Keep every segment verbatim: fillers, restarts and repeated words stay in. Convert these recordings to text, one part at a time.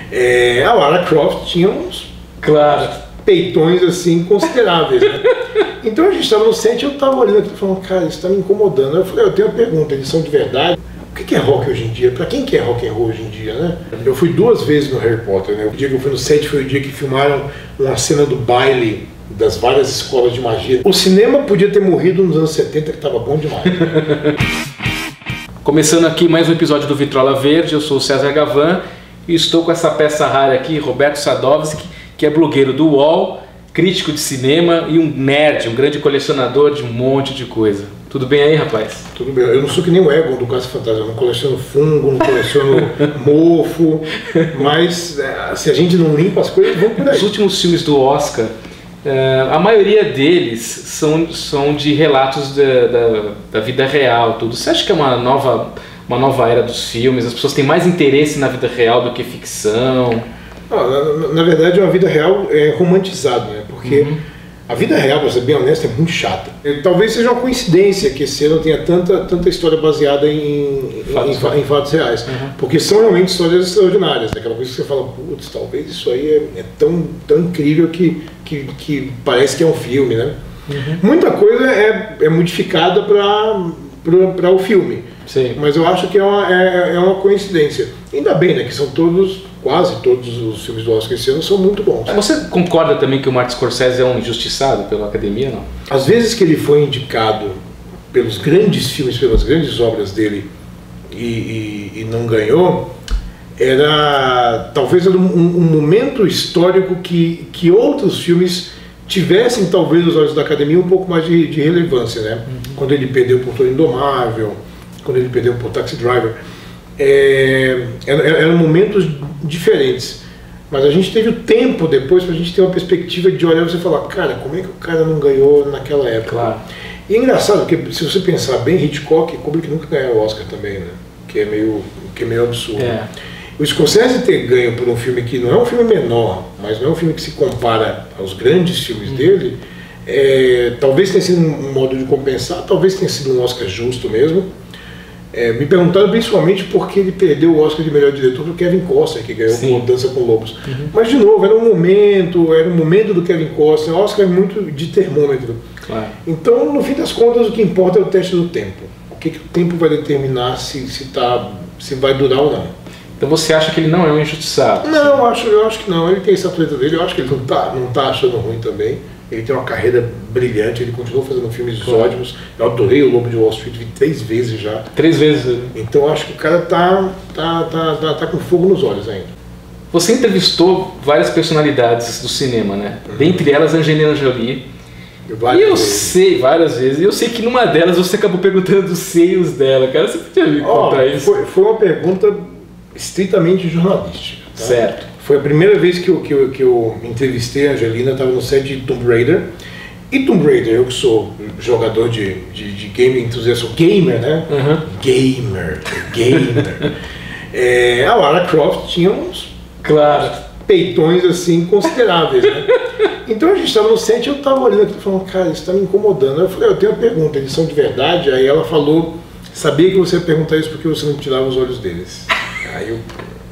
É, a Lara Croft tinha uns claro. peitões assim consideráveis, né? Então a gente estava no set e eu estava olhando aqui falando, cara, isso está me incomodando. Eu falei, eu tenho uma pergunta, eles são de verdade? O que é rock hoje em dia? Para quem que é rock and roll hoje em dia, né? Eu fui duas vezes no Harry Potter, né? O dia que eu fui no set foi o dia que filmaram uma cena do baile das várias escolas de magia. O cinema podia ter morrido nos anos setenta, que estava bom demais. Começando aqui mais um episódio do Vitrola Verde, eu sou o César Gavan e estou com essa peça rara aqui, Roberto Sadowski, que é blogueiro do U O L, crítico de cinema e um nerd, um grande colecionador de um monte de coisa. Tudo bem aí, rapaz? Tudo bem. Eu não sou que nem o Egon do Caça Fantasma, eu não coleciono fungo, não coleciono mofo, mas se a gente não limpa as coisas, vão por aí. Os últimos filmes do Oscar, a maioria deles são, são de relatos da, da, da vida real, tudo. Você acha que é uma nova, uma nova era dos filmes? As pessoas têm mais interesse na vida real do que ficção? Ah, na, na verdade, uma vida real é romantizada, né? Porque uhum. a vida real, para ser bem honesto, é muito chata. Talvez seja uma coincidência que esse ano tenha tanta, tanta história baseada em fatos, em, em, em fatos reais. Uhum. Porque são realmente histórias extraordinárias. Né? Aquela coisa que você fala, putz, talvez isso aí é, é tão, tão incrível que, que, que parece que é um filme, né? Uhum. Muita coisa é, é modificada para o filme. Sim. Mas eu acho que é uma, é, é uma coincidência. Ainda bem, né? Que são todos... Quase todos os filmes do Oscar esse ano são muito bons. Você concorda também que o Martin Scorsese é um injustiçado pela academia, não? Às vezes que ele foi indicado pelos grandes filmes, pelas grandes obras dele e, e, e não ganhou, era talvez era um, um momento histórico que, que outros filmes tivessem talvez os olhos da academia um pouco mais de, de relevância, né? Uhum. Quando ele perdeu por Toro Indomável, quando ele perdeu por Taxi Driver. É, eram momentos diferentes, mas a gente teve o tempo depois para a gente ter uma perspectiva de olhar e você falar, cara, como é que o cara não ganhou naquela época? Claro. E é engraçado, porque se você pensar bem, Hitchcock e Kubrick nunca ganharam o Oscar também, né? Que é meio, que é meio absurdo. É. O Scorsese ter ganho por um filme que não é um filme menor, mas não é um filme que se compara aos grandes filmes hum. dele, é, talvez tenha sido um modo de compensar, talvez tenha sido um Oscar justo mesmo. É, me perguntaram principalmente porque ele perdeu o Oscar de melhor diretor para o Kevin Costner, que ganhou com Dança com Lobos. Uhum. Mas, de novo, era um momento, era um momento do Kevin Costner. O Oscar é muito de termômetro. Claro. Então, no fim das contas, o que importa é o teste do tempo. O que, que o tempo vai determinar se, se, tá, se vai durar ou não. Então você acha que ele não é um injustiçado? Não, eu acho, eu acho que não. Ele tem essa treta dele, eu acho que ele não está não tá achando ruim também. Ele tem uma carreira brilhante, ele continua fazendo filmes claro. ótimos. Eu adorei o Lobo de Wall Street, vi três vezes já. Três vezes? Então eu acho que o cara tá, tá, tá, tá, tá com fogo nos olhos ainda. Você entrevistou várias personalidades do cinema, né? Uhum. Dentre elas Angelina Jolie. Várias e eu vezes. sei, várias vezes, e eu sei que numa delas você acabou perguntando dos seios dela, cara. Você podia me contar oh, isso? Foi, foi uma pergunta estritamente jornalística. Tá? Certo. Foi a primeira vez que eu, que eu, que eu entrevistei a Angelina, estava no set de Tomb Raider. E Tomb Raider, eu que sou jogador de, de, de game, entusiasta, gamer, né? Uhum. Gamer, gamer. é, a Lara Croft tinha uns claro. peitões assim consideráveis, né? Então a gente estava no set e eu estava olhando aqui falando, cara, isso está me incomodando. Eu falei, eu tenho uma pergunta, eles são de verdade? Aí ela falou, sabia que você ia perguntar isso porque você não tirava os olhos deles. Aí eu...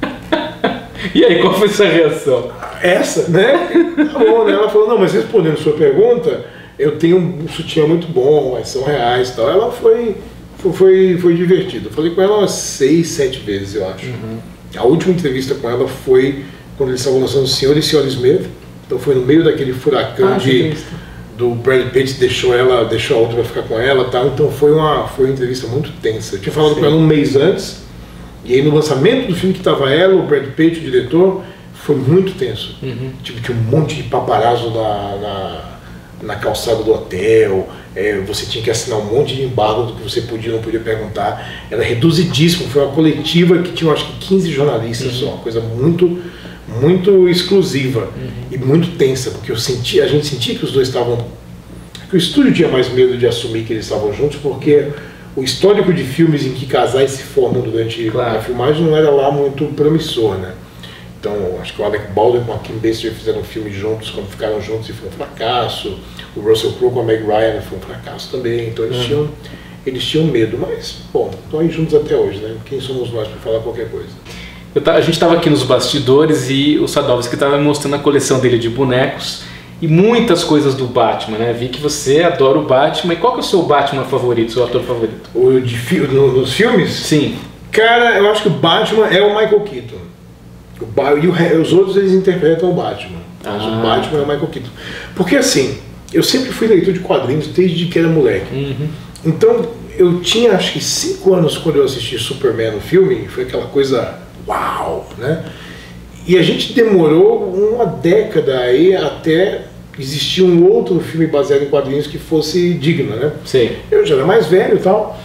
E aí, qual foi essa reação? Essa, né? Tá bom, né? Ela falou, não, mas respondendo sua pergunta, eu tenho um sutiã muito bom, mas são reais e tal. Ela foi, foi, foi divertida. Eu falei com ela umas seis, sete vezes, eu acho. Uhum. A última entrevista com ela foi quando eles estavam lançando o Senhor e Senhora Smith. Então foi no meio daquele furacão ah, de, do Brad Pitt, deixou ela, deixou a outra pra ficar com ela e tal. Então foi uma, foi uma entrevista muito tensa. Eu tinha falado Sim. com ela um mês antes. E aí no lançamento do filme que estava ela, o Brad Pitt, o diretor, foi muito tenso. Uhum. Tipo, tinha um monte de paparazzo na, na, na calçada do hotel, é, você tinha que assinar um monte de embargo do que você podia ou não podia perguntar. Era reduzidíssimo, foi uma coletiva que tinha acho que quinze jornalistas, uhum. uma coisa muito, muito exclusiva uhum. e muito tensa, porque eu senti, a gente sentia que os dois estavam... que o estúdio tinha mais medo de assumir que eles estavam juntos, porque... o histórico de filmes em que casais se formam durante claro. a filmagem não era lá muito promissor, né? Então, acho que o Alec Baldwin com a Kim Basinger fizeram um filme juntos, quando ficaram juntos e foi um fracasso. O Russell Crowe com a Meg Ryan foi um fracasso também. Então eles, uhum. tinham, eles tinham medo, mas, bom, estão aí juntos até hoje, né? Quem somos nós para falar qualquer coisa? Eu, a gente estava aqui nos bastidores e o Sadovski estava me mostrando a coleção dele de bonecos e muitas coisas do Batman, né? Vi que você adora o Batman. E qual que é o seu Batman favorito, seu ator favorito? O de fi no, nos filmes? Sim. Cara, eu acho que o Batman é o Michael Keaton. O ba e o, os outros eles interpretam o Batman. Mas ah. o Batman é o Michael Keaton. Porque assim, eu sempre fui leitor de quadrinhos desde que era moleque. Uhum. Então, eu tinha acho que cinco anos quando eu assisti Superman no filme. Foi aquela coisa... Uau, né? E a gente demorou uma década aí até existir um outro filme baseado em quadrinhos que fosse digno, né? Sim. Eu já era mais velho e tal.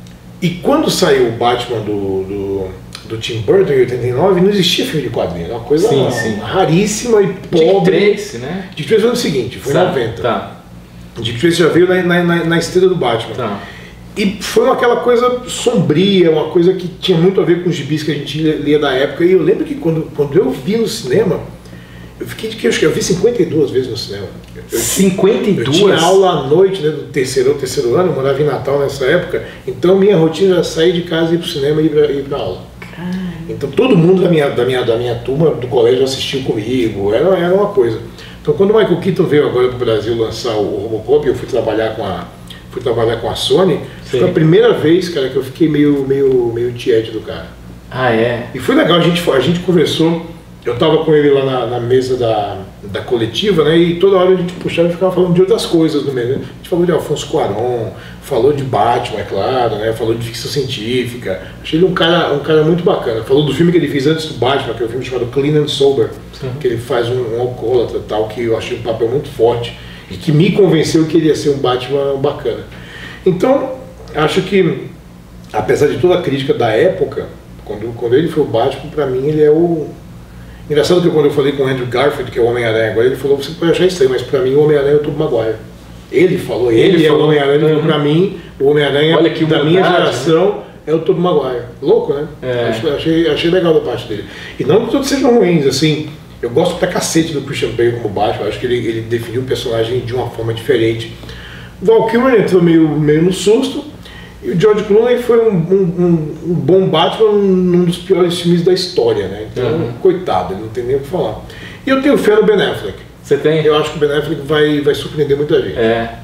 E quando saiu o Batman do, do, do Tim Burton em oitenta e nove, não existia filme de quadrinhos. Era uma coisa sim, sim. raríssima e pobre. Dick Tracy, né? Dick Tracy foi o seguinte, foi em tá, noventa. Tá. Dick Tracy já veio na, na, na, na esteira do Batman. Tá. E foi uma, aquela coisa sombria, uma coisa que tinha muito a ver com os gibis que a gente lia da época. E eu lembro que quando, quando eu vi no cinema, eu fiquei de que eu acho que eu vi cinquenta e duas vezes no cinema. Eu, cinquenta e duas? Eu tinha aula à noite, né, do terceiro ou terceiro ano, eu morava em Natal nessa época. Então minha rotina era sair de casa e ir pro cinema e ir pra, ir pra aula. Caramba. Então todo mundo da minha, da, minha, da minha turma do colégio assistiu comigo, era, era uma coisa. Então quando o Michael Keaton veio agora pro Brasil lançar o Robocop, eu fui trabalhar com a... fui trabalhar com a Sony, foi a primeira vez, cara, que eu fiquei meio, meio, meio tiete do cara. Ah, é? E foi legal, a gente, a gente conversou, eu tava com ele lá na, na mesa da, da coletiva, né, e toda hora a gente puxava e ficava falando de outras coisas no meio, né? A gente falou de Alfonso Cuarón, falou de Batman, é claro, né, falou de ficção científica, achei ele um cara, um cara muito bacana. Falou do filme que ele fez antes do Batman, que é um filme chamado Clean and Sober, uhum. que ele faz um, um alcoólatra e tal, que eu achei um papel muito forte. E que me convenceu que ele ia ser um Batman bacana. Então, acho que, apesar de toda a crítica da época, quando, quando ele foi o Batman, pra mim ele é o... Engraçado que quando eu falei com o Andrew Garfield, que é o Homem-Aranha agora, ele falou, você pode achar estranho, mas pra mim o Homem-Aranha é o Tobey Maguire. Ele falou, ele, ele é o Homem-Aranha, uhum. pra mim, o Homem-Aranha da minha geração, né? É o Tobey Maguire. Louco, né? É. Achei, achei legal da parte dele. E não que todos sejam ruins, assim... Eu gosto pra cacete do Christian Bale como Batman, acho que ele, ele definiu o personagem de uma forma diferente. O Val Kilmer entrou meio, meio no susto, e o George Clooney foi um, um, um bom Batman num dos piores filmes da história, né? Então, uhum. coitado, ele não tem nem o que falar. E eu tenho fé no Ben Affleck. Você tem? Eu acho que o Ben Affleck vai, vai surpreender muita gente. É.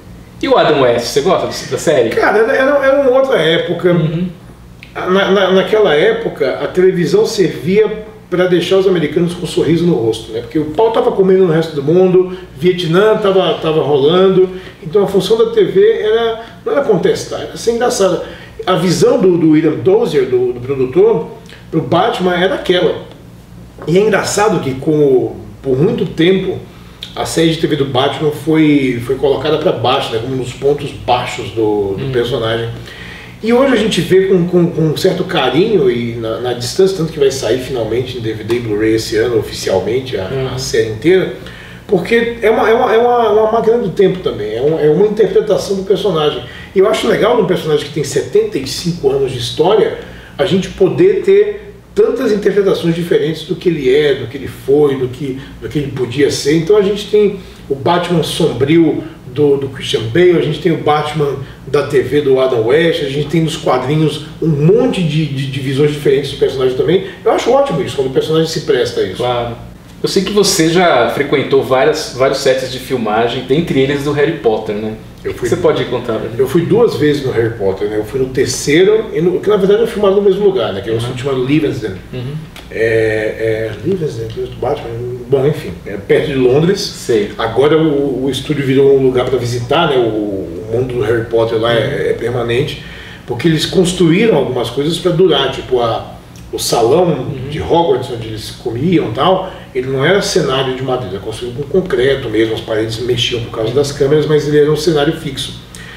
E o Adam West, você gosta da série? Cara, era, era uma outra época. Uhum. Na, na, naquela época, a televisão servia para deixar os americanos com um sorriso no rosto, né? Porque o pau estava comendo no resto do mundo, Vietnã estava tava rolando, então a função da T V era, não era contestar, era ser engraçada. A visão do, do William Dozier, do, do produtor, para o Batman era aquela. E é engraçado que com, por muito tempo a série de T V do Batman foi, foi colocada para baixo, né? Como nos pontos baixos do, do hum. personagem. E hoje a gente vê com, com, com um certo carinho e na, na distância, tanto que vai sair finalmente em D V D e Blu-ray esse ano, oficialmente, a, uhum. a série inteira, porque é uma, é uma, é uma, uma máquina do tempo também, é uma, é uma interpretação do personagem. E eu acho legal num personagem que tem setenta e cinco anos de história, a gente poder ter tantas interpretações diferentes do que ele é, do que ele foi, do que, do que ele podia ser. Então a gente tem o Batman sombrio do, do Christian Bale, a gente tem o Batman da T V do Adam West, a gente tem nos quadrinhos um monte de, de, de visões diferentes dos personagens também. Eu acho ótimo isso, quando o personagem se presta a isso. Claro. Eu sei que você já frequentou várias, vários sets de filmagem, dentre eles do Harry Potter, né? Eu fui, você pode contar pra gente? Eu fui duas vezes no Harry Potter, né? Eu fui no terceiro, e no, que na verdade eu filmado no mesmo lugar, né? Que é o uhum. chamado Leavesden. Uhum. É, é, Leavesden, que é do Batman, bom, enfim, é perto de Londres. Sei. Agora o, o estúdio virou um lugar para visitar, né? O, o mundo do Harry Potter lá uhum. é, é permanente, porque eles construíram algumas coisas para durar, tipo a, o salão uhum. de Hogwarts, onde eles comiam e tal. Ele não era cenário de madeira, era construído com concreto mesmo, as paredes mexiam por causa das câmeras, mas ele era um cenário fixo.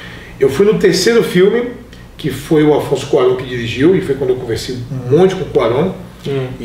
Eu fui no terceiro filme, que foi o Alfonso Cuarón que dirigiu, e foi quando eu conversei um monte com o Cuarón, hum. e,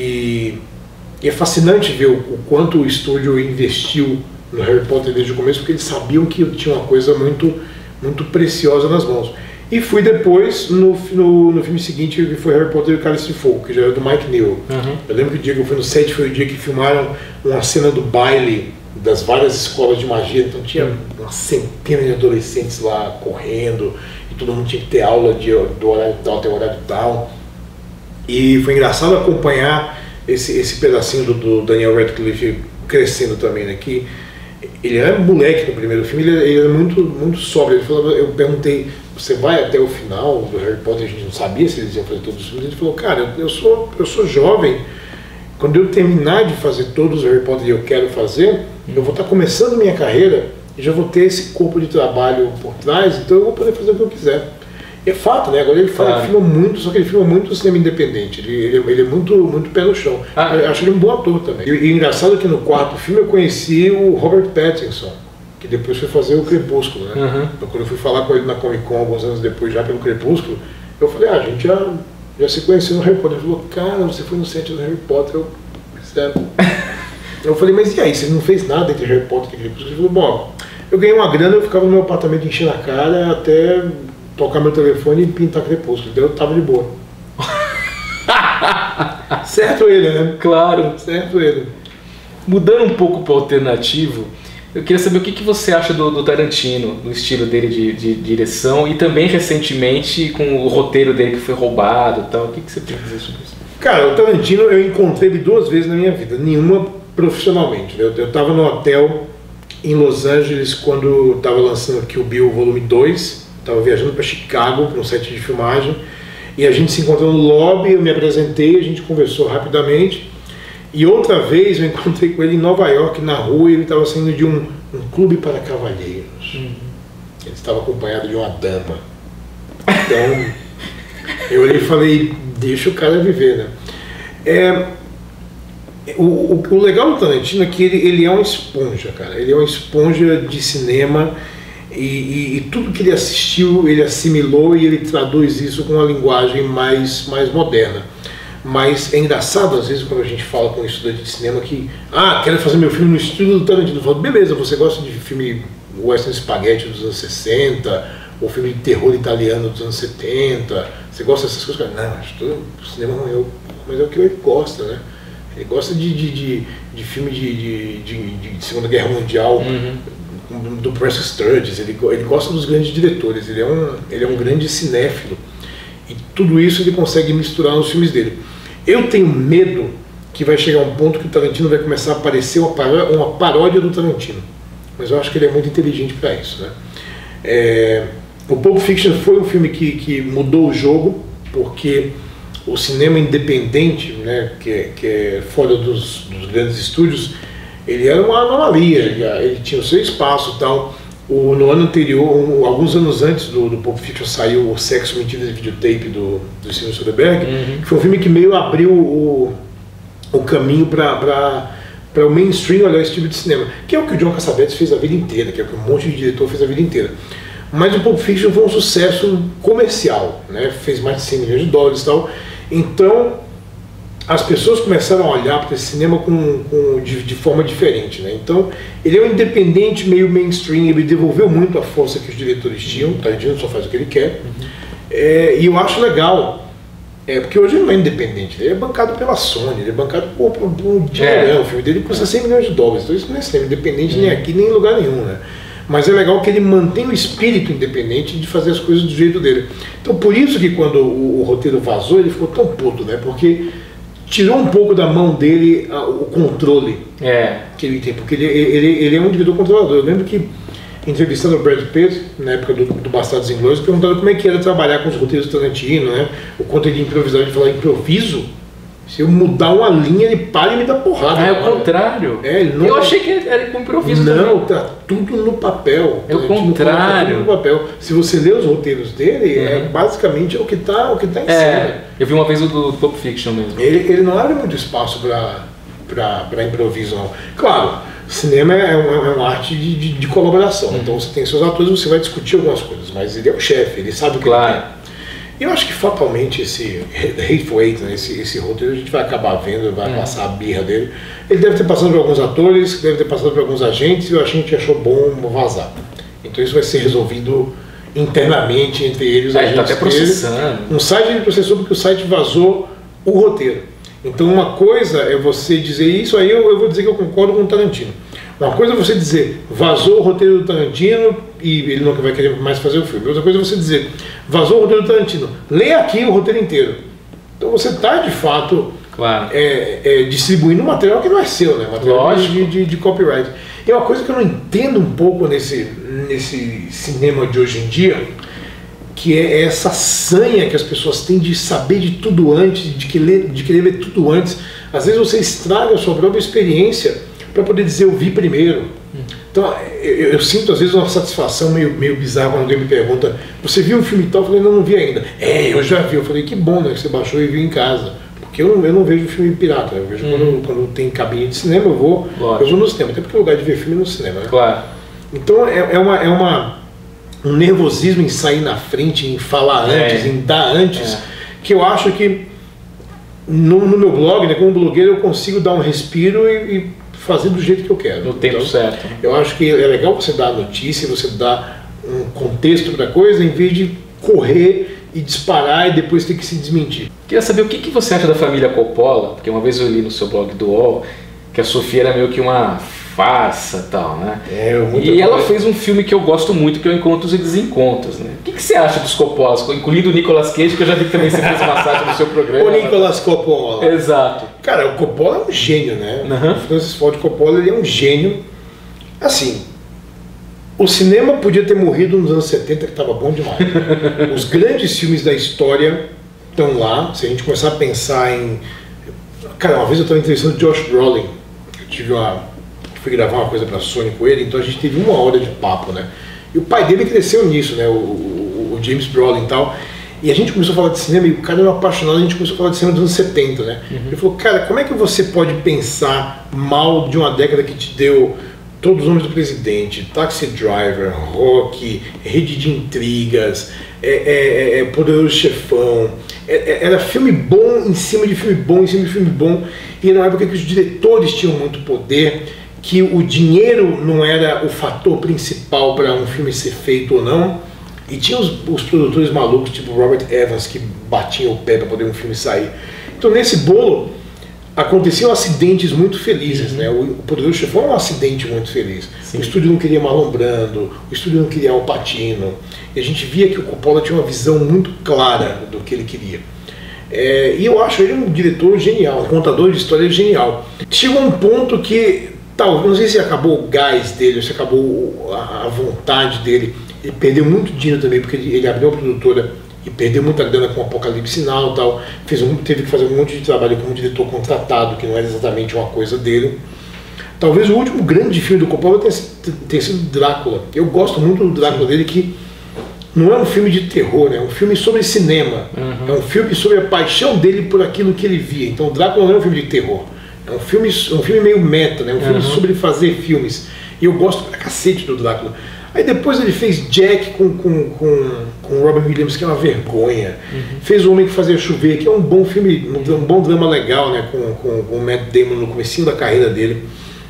e, e é fascinante ver o, o quanto o estúdio investiu no Harry Potter desde o começo, porque eles sabiam que tinha uma coisa muito, muito preciosa nas mãos. E fui depois, no, no, no filme seguinte, que foi Harry Potter e o Cálice de Fogo, que já era do Mike Neill. Uhum. Eu lembro que o dia que eu fui no set foi o dia que filmaram uma cena do baile das várias escolas de magia, então tinha uma centena de adolescentes lá correndo, e todo mundo tinha que ter aula de, do horário tal até o horário tal. E foi engraçado acompanhar esse, esse pedacinho do, do Daniel Radcliffe crescendo também, né? Que ele era moleque no primeiro filme, ele, ele era muito, muito sóbrio. Ele falava, eu perguntei, você vai até o final do Harry Potter? A gente não sabia se eles iam fazer todos os filmes. Ele falou, cara, eu, eu, sou, eu sou jovem, quando eu terminar de fazer todos os Harry Potter e eu quero fazer, eu vou estar começando minha carreira e já vou ter esse corpo de trabalho por trás, então eu vou poder fazer o que eu quiser. É fato, né? Agora ele fala, claro. Ele filma muito, só que ele filma muito o cinema independente. Ele, ele, ele é muito, muito pé no chão. Ah. Eu acho ele um bom ator também. E, e engraçado que no quarto filme eu conheci o Robert Pattinson, que depois foi fazer o Crepúsculo, né? Uhum. Então, quando eu fui falar com ele na Comic Con alguns anos depois, já pelo Crepúsculo, eu falei, ah, a gente já, já se conheceu no Harry Potter. Ele falou, cara, você foi no set do Harry Potter. Eu, sério. Eu falei, mas e aí, você não fez nada entre Harry Potter e Crepúsculo? Ele falou, bom, eu ganhei uma grana, eu ficava no meu apartamento enchendo a cara até tocar meu telefone e pintar Crepúsculo. Então eu tava de boa. Certo ele, né? Claro. Certo ele. Mudando um pouco para o alternativo, eu queria saber o que, que você acha do, do Tarantino, do estilo dele de, de direção e também recentemente com o roteiro dele que foi roubado e tal. O que, que você tem a dizer sobre isso? Cara, o Tarantino eu encontrei ele duas vezes na minha vida, nenhuma profissionalmente. Eu, eu tava no hotel em Los Angeles quando estava lançando Kill Bill Volume dois. Estava viajando para Chicago, para um set de filmagem, e a gente se encontrou no lobby, eu me apresentei, a gente conversou rapidamente, e outra vez eu encontrei com ele em Nova York, na rua, e ele estava saindo de um, um clube para cavalheiros. Uhum. Ele estava acompanhado de uma dama. Então, eu olhei e falei, deixa o cara viver, né? É, o, o, o legal do Tarantino é que ele, ele é uma esponja, cara, ele é uma esponja de cinema. E, e, e tudo que ele assistiu, ele assimilou e ele traduz isso com uma linguagem mais, mais moderna. Mas é engraçado, às vezes, quando a gente fala com um estudante de cinema que ah, quero fazer meu filme no estilo do Tarantino. Eu falo, beleza, você gosta de filme western spaghetti dos anos sessenta, ou filme de terror italiano dos anos setenta, você gosta dessas coisas? Não, acho que o cinema não é o... Mas é o que ele gosta, né? Ele gosta de, de, de, de filme de, de, de, de Segunda Guerra Mundial, uhum. do Preston Sturges, ele, ele gosta dos grandes diretores, ele é, um, ele é um grande cinéfilo, e tudo isso ele consegue misturar nos filmes dele. Eu tenho medo que vai chegar um ponto que o Tarantino vai começar a aparecer uma paródia, uma paródia do Tarantino, mas eu acho que ele é muito inteligente para isso, né? É, o Pulp Fiction foi um filme que, que mudou o jogo, porque o cinema independente, né, que, é, que é fora dos, dos grandes estúdios, ele era uma anomalia, ele tinha o seu espaço e tal. O, no ano anterior, um, alguns anos antes do, do Pulp Fiction, saiu o Sexo, Mentiras e Videotape do, do Steven Soderbergh, uhum. que foi um filme que meio abriu o, o caminho para o mainstream olhar esse tipo de cinema, que é o que o John Cassavetes fez a vida inteira, que é o que um monte de diretor fez a vida inteira. Mas o Pulp Fiction foi um sucesso comercial, né? Fez mais de cem milhões de dólares e tal. Então, as pessoas começaram a olhar para esse cinema com, com, de, de forma diferente, né? Então, ele é um independente meio mainstream, ele devolveu muito a força que os diretores tinham, o Tarantino só faz o que ele quer, uhum. é, e eu acho legal, é, porque hoje ele não é independente, ele é bancado pela Sony, ele é bancado por, por, por dinheirão, é. O filme dele custa cem milhões de dólares, então isso não é cinema independente uhum. nem aqui, nem em lugar nenhum, né? Mas é legal que ele mantém o espírito independente de fazer as coisas do jeito dele. Então, por isso que quando o, o roteiro vazou, ele ficou tão puto, né? Porque tirou um pouco da mão dele a, o controle é. que ele tem, porque ele, ele, ele é um diretor controlador. Eu lembro que, entrevistando o Brad Pitt, na época do, do Bastardos Inglórios, perguntaram como é que era trabalhar com os roteiros do Tarantino, né? O quanto ele improvisava, ele falava, improviso? Se eu mudar uma linha, ele para e me dá porrada. Ah, é o contrário. É, ele não... Eu achei que era com improviso Não, também. tá tudo no papel. É o contrário. Tudo no papel. Se você lê os roteiros dele, uhum. é basicamente o que está o que tá em é, cena. Eu vi uma vez o do Pulp Fiction mesmo. Ele, ele não abre muito espaço para improviso, não. Claro, cinema é uma, é uma arte de, de, de colaboração. Uhum. Então você tem seus atores, você vai discutir algumas coisas, mas ele é o chefe, ele sabe o que claro. ele quer. E eu acho que fatalmente esse Hateful Eight, né, esse, esse roteiro, a gente vai acabar vendo, vai é. passar a birra dele. Ele deve ter passado por alguns atores, deve ter passado por alguns agentes, e eu acho que a gente achou bom vazar. Então isso vai ser resolvido internamente entre eles. É, tá até processando. Um site ele processou porque o site vazou o roteiro. Então uma coisa é você dizer isso, aí eu, eu vou dizer que eu concordo com o Tarantino. Uma coisa é você dizer, vazou o roteiro do Tarantino e ele nunca vai querer mais fazer o filme. Outra coisa é você dizer, vazou o roteiro do Tarantino, leia aqui o roteiro inteiro. Então você está, de fato, claro. é, é, distribuindo material que não é seu, né? Material de, de, de copyright. E uma coisa que eu não entendo um pouco nesse, nesse cinema de hoje em dia, que é essa sanha que as pessoas têm de saber de tudo antes, de querer, de querer ver tudo antes. Às vezes você estraga a sua própria experiência para poder dizer eu vi primeiro. Então eu, eu sinto às vezes uma satisfação meio, meio bizarra quando alguém me pergunta: você viu um filme tal? Eu falei: não, não vi ainda. É, eu já vi. Eu falei: que bom, né, que você baixou e viu em casa. Porque eu não, eu não vejo filme pirata. Eu vejo hum. quando, quando tem cabine de cinema, eu vou, eu vou no cinema. Até porque o lugar de ver filme é no cinema, né? Claro. Então é, é, uma, é uma, um nervosismo em sair na frente, em falar é. antes, em dar antes, é. que eu acho que no, no meu blog, né, como blogueiro, eu consigo dar um respiro e, e fazer do jeito que eu quero. No tempo então, certo. Eu acho que é legal você dar a notícia, você dar um contexto para a coisa, em vez de correr e disparar e depois ter que se desmentir. Queria saber o que, que você acha da família Coppola, porque uma vez eu li no seu blog do U O L que a Sofia era meio que uma farsa e tal, né? É, muito e ela bom. fez um filme que eu gosto muito, que é o Encontros e Desencontros, né? O que, que você acha dos Coppolas, incluindo o Nicolas Cage, que eu já vi que também você fez massagem no seu programa. O Nicolas Coppola. Exato. Cara, o Coppola é um gênio, né? Uhum. O Francis Ford Coppola, ele é um gênio. Assim, o cinema podia ter morrido nos anos setenta, que estava bom demais. Os grandes filmes da história estão lá. Se a gente começar a pensar em... Cara, uma vez eu estava entrevistando o Josh Brolin. Eu tive uma... fui gravar uma coisa para a Sony com ele, então a gente teve uma hora de papo, né? E o pai dele cresceu nisso, né? O, o, o James Brolin e tal. E a gente começou a falar de cinema, e o cara era um apaixonado, a gente começou a falar de cinema dos anos setenta, né? Uhum. Ele falou: cara, como é que você pode pensar mal de uma década que te deu Todos os Homens do Presidente, Taxi Driver, Rock, Rede de Intrigas, é, é, é, Poderoso Chefão, é, é, era filme bom em cima de filme bom, em cima de filme bom, e na época que os diretores tinham muito poder, que o dinheiro não era o fator principal para um filme ser feito ou não, e tinha os, os produtores malucos, tipo Robert Evans, que batiam o pé para poder um filme sair. Então nesse bolo aconteciam acidentes muito felizes, uhum. né? O, o Poderoso Chefão é um acidente muito feliz. Sim. O estúdio não queria Marlon Brando, o estúdio não queria Al Pacino, e a gente via que o Coppola tinha uma visão muito clara do que ele queria. É, e eu acho ele um diretor genial, um contador de história genial. Chegou um ponto que, tal, não sei se acabou o gás dele, ou se acabou a, a vontade dele. Ele perdeu muito dinheiro também, porque ele, ele abriu uma produtora e perdeu muita grana com o Apocalipse Now e tal. Fez um, teve que fazer um monte de trabalho como diretor contratado, que não era exatamente uma coisa dele. Talvez o último grande filme do Coppola tenha, tenha sido Drácula. Eu gosto muito do Drácula dele, que não é um filme de terror, é um filme sobre cinema. Uhum. É um filme sobre a paixão dele por aquilo que ele via. Então Drácula não é um filme de terror. É um filme, um filme meio meta, né? Um filme uhum. sobre fazer filmes. E eu gosto pra cacete do Drácula. Aí depois ele fez Jack com, com, com, com Robin Williams, que é uma vergonha. Uhum. Fez O Homem que Fazia Chover, que é um bom filme, um bom drama legal, né? Com, com, com o Matt Damon no comecinho da carreira dele.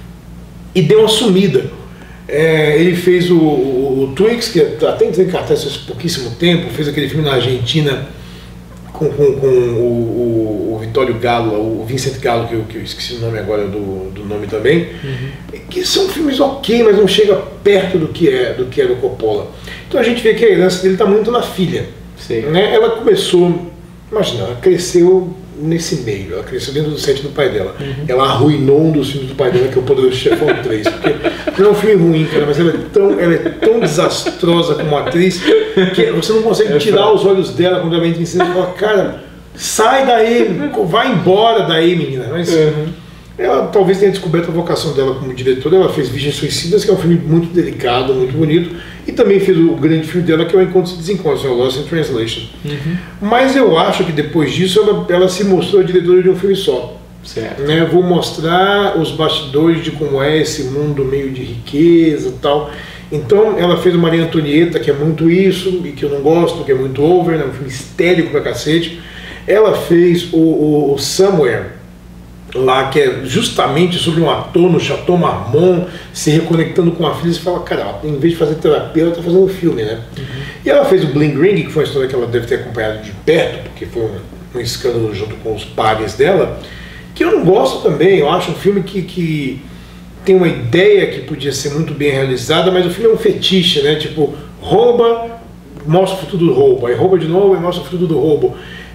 E deu uma sumida. É, ele fez o, o, o Twix, que até entrou em cartaz há pouquíssimo tempo, fez aquele filme na Argentina com, com, com o, o, o Vittorio Gallo, o Vincent Gallo, que eu, que eu esqueci o nome agora do, do nome também, uhum. que são filmes ok, mas não chega perto do que é do que era o Coppola. Então a gente vê que a herança dele está muito na filha. Né? Ela começou, imagina, ela cresceu nesse meio, ela cresceu dentro do set do pai dela. Uhum. Ela arruinou um dos filmes do pai dela, que é o Poderoso Chefão três, porque não é um filme ruim, cara, mas ela é tão, ela é tão desastrosa como atriz que você não consegue é tirar os olhos dela quando ela entra em cena e fala: cara, sai daí, vai embora daí, menina. Mas uhum. ela talvez tenha descoberto a vocação dela como diretora. Ela fez Virgens Suicidas, que é um filme muito delicado, muito bonito, e também fez o grande filme dela, que é o Encontros e Desencontros, o Lost in Translation. Uhum. Mas eu acho que depois disso ela, ela se mostrou a diretora de um filme só. Certo. Né? Vou mostrar os bastidores de como é esse mundo meio de riqueza e tal. Então ela fez o Maria Antonieta, que é muito isso, e que eu não gosto, que é muito over, né? Um filme histérico pra cacete. Ela fez o, o, o Somewhere, lá, que é justamente sobre um ator no Chateau Marmont se reconectando com a filha. Você fala: cara, em vez de fazer terapia, ela está fazendo um filme, né? Uhum. E ela fez o Bling Ring, que foi uma história que ela deve ter acompanhado de perto, porque foi um, um escândalo junto com os pares dela, que eu não gosto também. Eu acho um filme que, que tem uma ideia que podia ser muito bem realizada, mas o filme é um fetiche, né? Tipo, rouba, mostra o futuro do roubo, aí rouba de novo e mostra o futuro do roubo.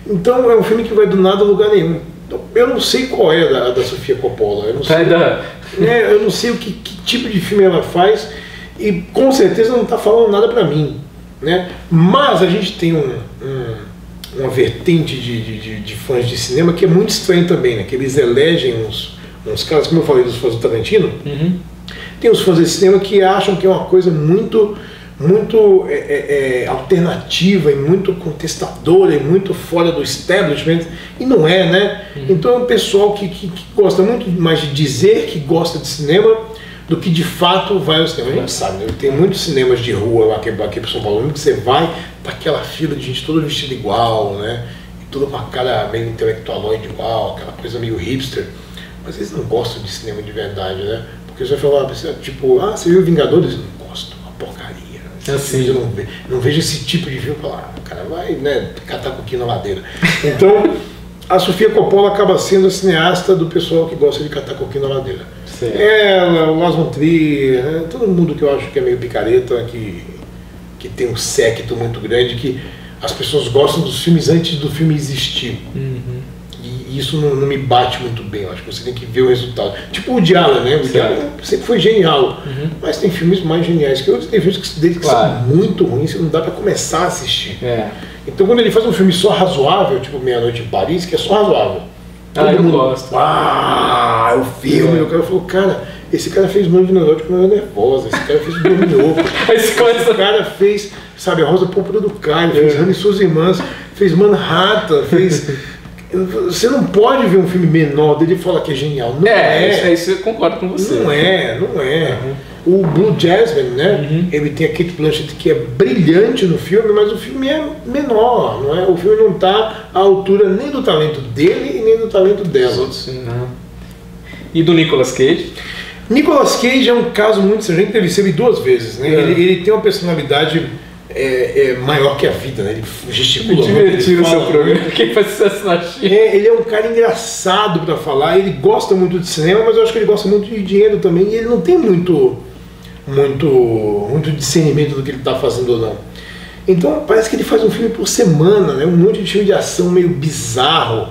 Então é um filme que vai do nada a lugar nenhum. Então, eu não sei qual é a da, a da Sofia Coppola, eu não sei, da... né, eu não sei o que, que tipo de filme ela faz e com certeza não está falando nada para mim, né? Mas a gente tem um, um, uma vertente de, de, de, de fãs de cinema que é muito estranho também, né? Que eles elegem uns, uns caras, como eu falei dos fãs do Tarantino, uhum. Tem os fãs de cinema que acham que é uma coisa muito, muito é, é, é, alternativa e muito contestadora e muito fora do establishment, e não é, né? Uhum. Então é um pessoal que, que, que gosta muito mais de dizer que gosta de cinema do que de fato vai ao cinema. A gente sabe, né? Tem muitos cinemas de rua lá, aqui, aqui para São Paulo, que você vai, tá aquela fila de gente toda vestida igual, né? E toda com uma cara meio intelectualoide igual, aquela coisa meio hipster, mas eles não gostam de cinema de verdade, né? Porque você vai falar, tipo, ah, você viu Vingadores? Não gosto, uma porcaria. Assim. Eu não vejo, não vejo esse tipo de filme. Falar, ah, o cara vai, né, catar coquinho na ladeira. Então, a Sofia Coppola acaba sendo a cineasta do pessoal que gosta de catar coquinho na ladeira. Sim. Ela, o Lars von Trier, né, todo mundo que eu acho que é meio picareta, que, que tem um séquito muito grande, que as pessoas gostam dos filmes antes do filme existir. Uhum. E isso não, não me bate muito bem, eu acho que você tem que ver o resultado. Tipo o Woody Allen, né? O Woody Allen sempre foi genial, uhum. Mas tem filmes mais geniais que outros, tem filmes que, dele que claro. São muito ruins, não dá pra começar a assistir. É. Então quando ele faz um filme só razoável, tipo Meia-Noite em Paris, que é só razoável. Ah, eu mundo, gosto. Ah, o filme, é. O cara falou, cara, esse cara fez Noiva Neurótica quando era nervosa, esse cara fez Dominó, esse coisa... cara fez, sabe, a Rosa Púrpura do Cairo, fez Hannah e suas irmãs, fez Manhattan, fez... Você não pode ver um filme menor dele e falar que é genial. Não é. É, isso eu concordo com você. Não é, não é. Uhum. O Blue Jasmine, né? Uhum. Ele tem a Kate Blanchett que é brilhante no filme, mas o filme é menor, não é? O filme não está à altura nem do talento dele e nem do talento dela. Sim, não. E do Nicolas Cage? Nicolas Cage é um caso muito... A gente entrevistou ele duas vezes, né? É. Ele, ele tem uma personalidade... É, é maior que a vida, né? Ele gesticula muito. Divertido o seu programa. Quem faz sucesso na China. É, ele é um cara engraçado pra falar, ele gosta muito de cinema, mas eu acho que ele gosta muito de dinheiro também, e ele não tem muito, muito, muito discernimento do que ele tá fazendo ou não. Então parece que ele faz um filme por semana, né? Um monte de filme de ação meio bizarro.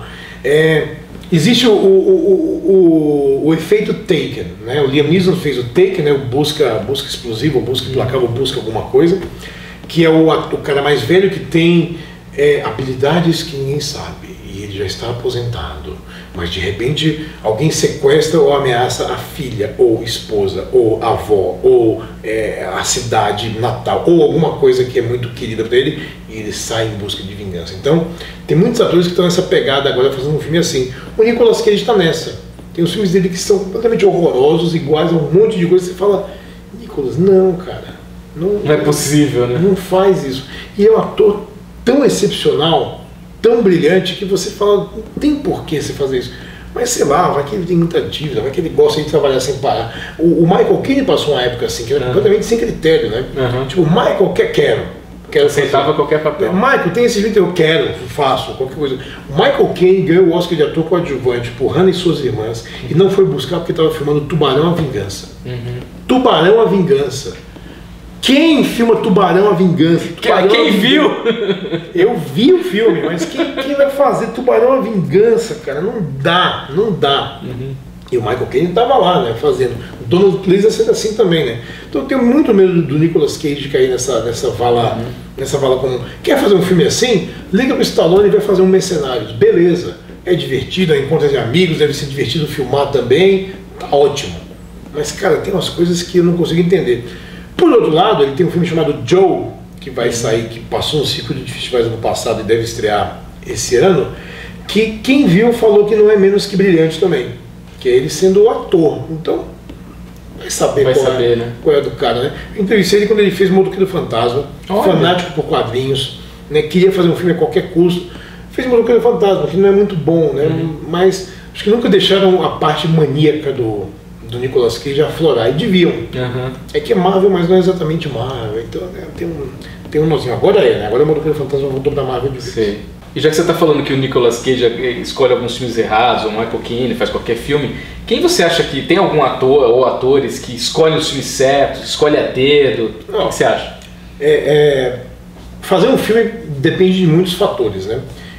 É, existe o, o, o, o, o efeito Taken, né? O Liam Neeson fez o Taken, né? O busca, busca explosiva, busca implacável, busca alguma coisa, que é o, o cara mais velho que tem é, habilidades que ninguém sabe, e ele já está aposentado, mas de repente alguém sequestra ou ameaça a filha, ou esposa, ou avó, ou é, a cidade natal, ou alguma coisa que é muito querida para ele, e ele sai em busca de vingança. Então, tem muitos atores que estão nessa pegada agora fazendo um filme assim. O Nicolas Cage está nessa. Tem os filmes dele que são completamente horrorosos, iguais a um monte de coisa, você fala, Nicolas, não, cara. Não, não é possível, né? Não faz isso. E é um ator tão excepcional, tão brilhante, que você fala, não tem porquê você fazer isso. Mas sei lá, vai que ele tem muita dívida, vai que ele gosta de trabalhar sem parar. O, o Michael Caine passou uma época assim, que era uhum. completamente sem critério, né? Uhum. Tipo, Michael, quer, quero. quero Aceitava qualquer papel. Michael, tem esse vídeo, eu quero, faço, qualquer coisa. O Michael Caine ganhou o Oscar de ator coadjuvante por Hannah e suas irmãs, uhum. e não foi buscar porque estava filmando Tubarão a Vingança. Uhum. Tubarão a Vingança. Quem filma Tubarão a Vingança? Tubarão quem a viu? Eu vi o filme, mas quem, quem vai fazer Tubarão a Vingança, cara? Não dá, não dá. Uhum. E o Michael Caine estava lá, né, fazendo. O Donald Pleasence é assim também, né? Então eu tenho muito medo do Nicolas Cage cair nessa, nessa vala, uhum. nessa vala comum. Quer fazer um filme assim? Liga pro Stallone e vai fazer um Mercenários. Beleza, é divertido, é encontro de amigos, deve ser divertido filmar também, tá ótimo. Mas, cara, tem umas coisas que eu não consigo entender. Por outro lado, ele tem um filme chamado Joe, que vai sair, que passou um ciclo de festivais ano passado e deve estrear esse ano, que quem viu falou que não é menos que brilhante também, que é ele sendo o ator. Então, vai saber, vai qual, saber é, né? qual é do cara, né? Eu entrevistei ele quando ele fez Motoqueiro Fantasma, Olha. fanático por quadrinhos, né? Queria fazer um filme a qualquer custo, fez Motoqueiro Fantasma, que não é muito bom, né? Uhum. Mas acho que nunca deixaram a parte maníaca do... do Nicolas Cage aflorar, e deviam. Uhum. É que é Marvel, mas não é exatamente Marvel, então né, tem um tem um nozinho. Agora é, né? Agora o Motoqueiro Fantasma voltou pra Marvel de vez. Sim. E já que você está falando que o Nicolas Cage escolhe alguns filmes errados, ou o Michael Caine faz qualquer filme, quem você acha que tem algum ator ou atores que escolhem os filmes certos, escolhe a dedo? Não. O que você acha? É, é, fazer um filme depende de muitos fatores, né?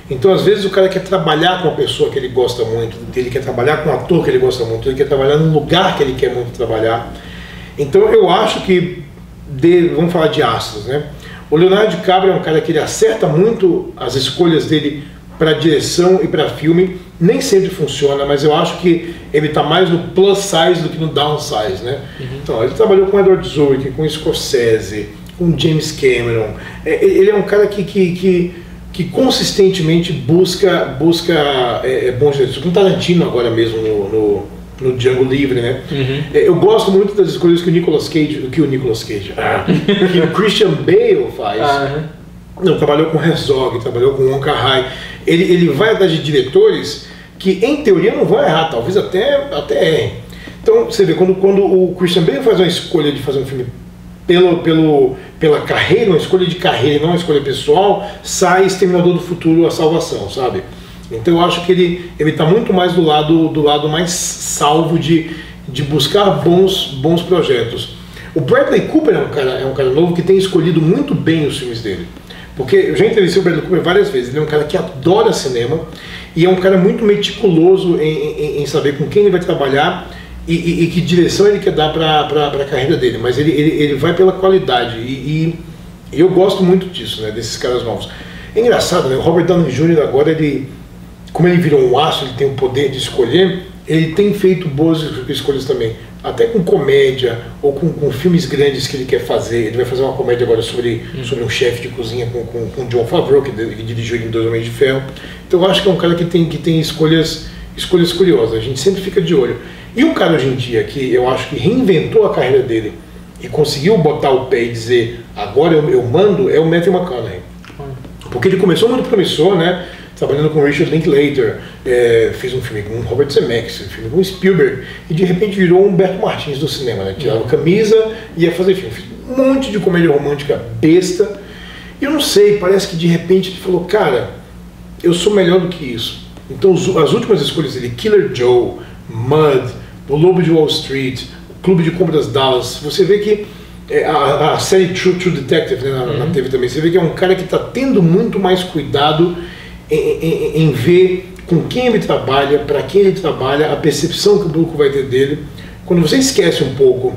Então, às vezes, o cara quer trabalhar com uma pessoa que ele gosta muito, ele quer trabalhar com um ator que ele gosta muito, ele quer trabalhar num lugar que ele quer muito trabalhar. Então, eu acho que, de, vamos falar de astros, né? O Leonardo DiCaprio é um cara que ele acerta muito as escolhas dele para direção e para filme. Nem sempre funciona, mas eu acho que ele está mais no plus size do que no downsize, né? Uhum. Então, ele trabalhou com Edward Zwick, com Scorsese, com James Cameron. Ele é um cara que... que, que que consistentemente busca, busca é, é, bons direitos. Com Tarantino agora mesmo no, no, no Django Livre, né? Uhum. É, eu gosto muito das escolhas que o Nicolas Cage, que o Nicolas Cage, ah, que o Christian Bale faz. Ah, uhum. Não, trabalhou com Herzog, trabalhou com Wong Kar-wai. Ele, ele vai atrás de diretores que, em teoria, não vão errar, talvez até, até errem. Então, você vê, quando, quando o Christian Bale faz uma escolha de fazer um filme Pelo, pelo, pela carreira, uma escolha de carreira, não uma escolha pessoal, sai Exterminador do Futuro, A Salvação, sabe? Então eu acho que ele ele está muito mais do lado do lado mais salvo de, de buscar bons, bons projetos. O Bradley Cooper é um, cara, é um cara novo que tem escolhido muito bem os filmes dele. Porque eu já entrevistei o Bradley Cooper várias vezes, ele é um cara que adora cinema e é um cara muito meticuloso em, em, em saber com quem ele vai trabalhar. E, e, e que direção ele quer dar para a carreira dele, mas ele, ele, ele vai pela qualidade e, e eu gosto muito disso, né, desses caras novos. É engraçado, né, o Robert Downey Júnior agora, ele, como ele virou um aço, ele tem o poder de escolher, ele tem feito boas escolhas também, até com comédia ou com, com filmes grandes que ele quer fazer. Ele vai fazer uma comédia agora sobre, hum. sobre um chefe de cozinha com, com, com Jon Favreau, que, que dirigiu ele em Dois Homens de Ferro. Então eu acho que é um cara que tem, que tem escolhas, escolhas curiosas, a gente sempre fica de olho. E um cara hoje em dia que eu acho que reinventou a carreira dele e conseguiu botar o pé e dizer agora eu, eu mando é o Matthew McConaughey. Porque ele começou muito promissor, né? Trabalhando com Richard Linklater, é, fez um filme com Robert Zemeckis, um filme com Spielberg, e de repente virou um Humberto Martins do cinema, né? Tirava a camisa e ia fazer filme. Fez um monte de comédia romântica besta. E eu não sei, parece que de repente ele falou, cara, eu sou melhor do que isso. Então as últimas escolhas dele, Killer Joe, Mud, O Lobo de Wall Street, o Clube de Compras Dallas, você vê que é, a, a série True, True Detective, né, na, uhum. na T V também, você vê que é um cara que está tendo muito mais cuidado em, em, em ver com quem ele trabalha, para quem ele trabalha, a percepção que o público vai ter dele. Quando você esquece um pouco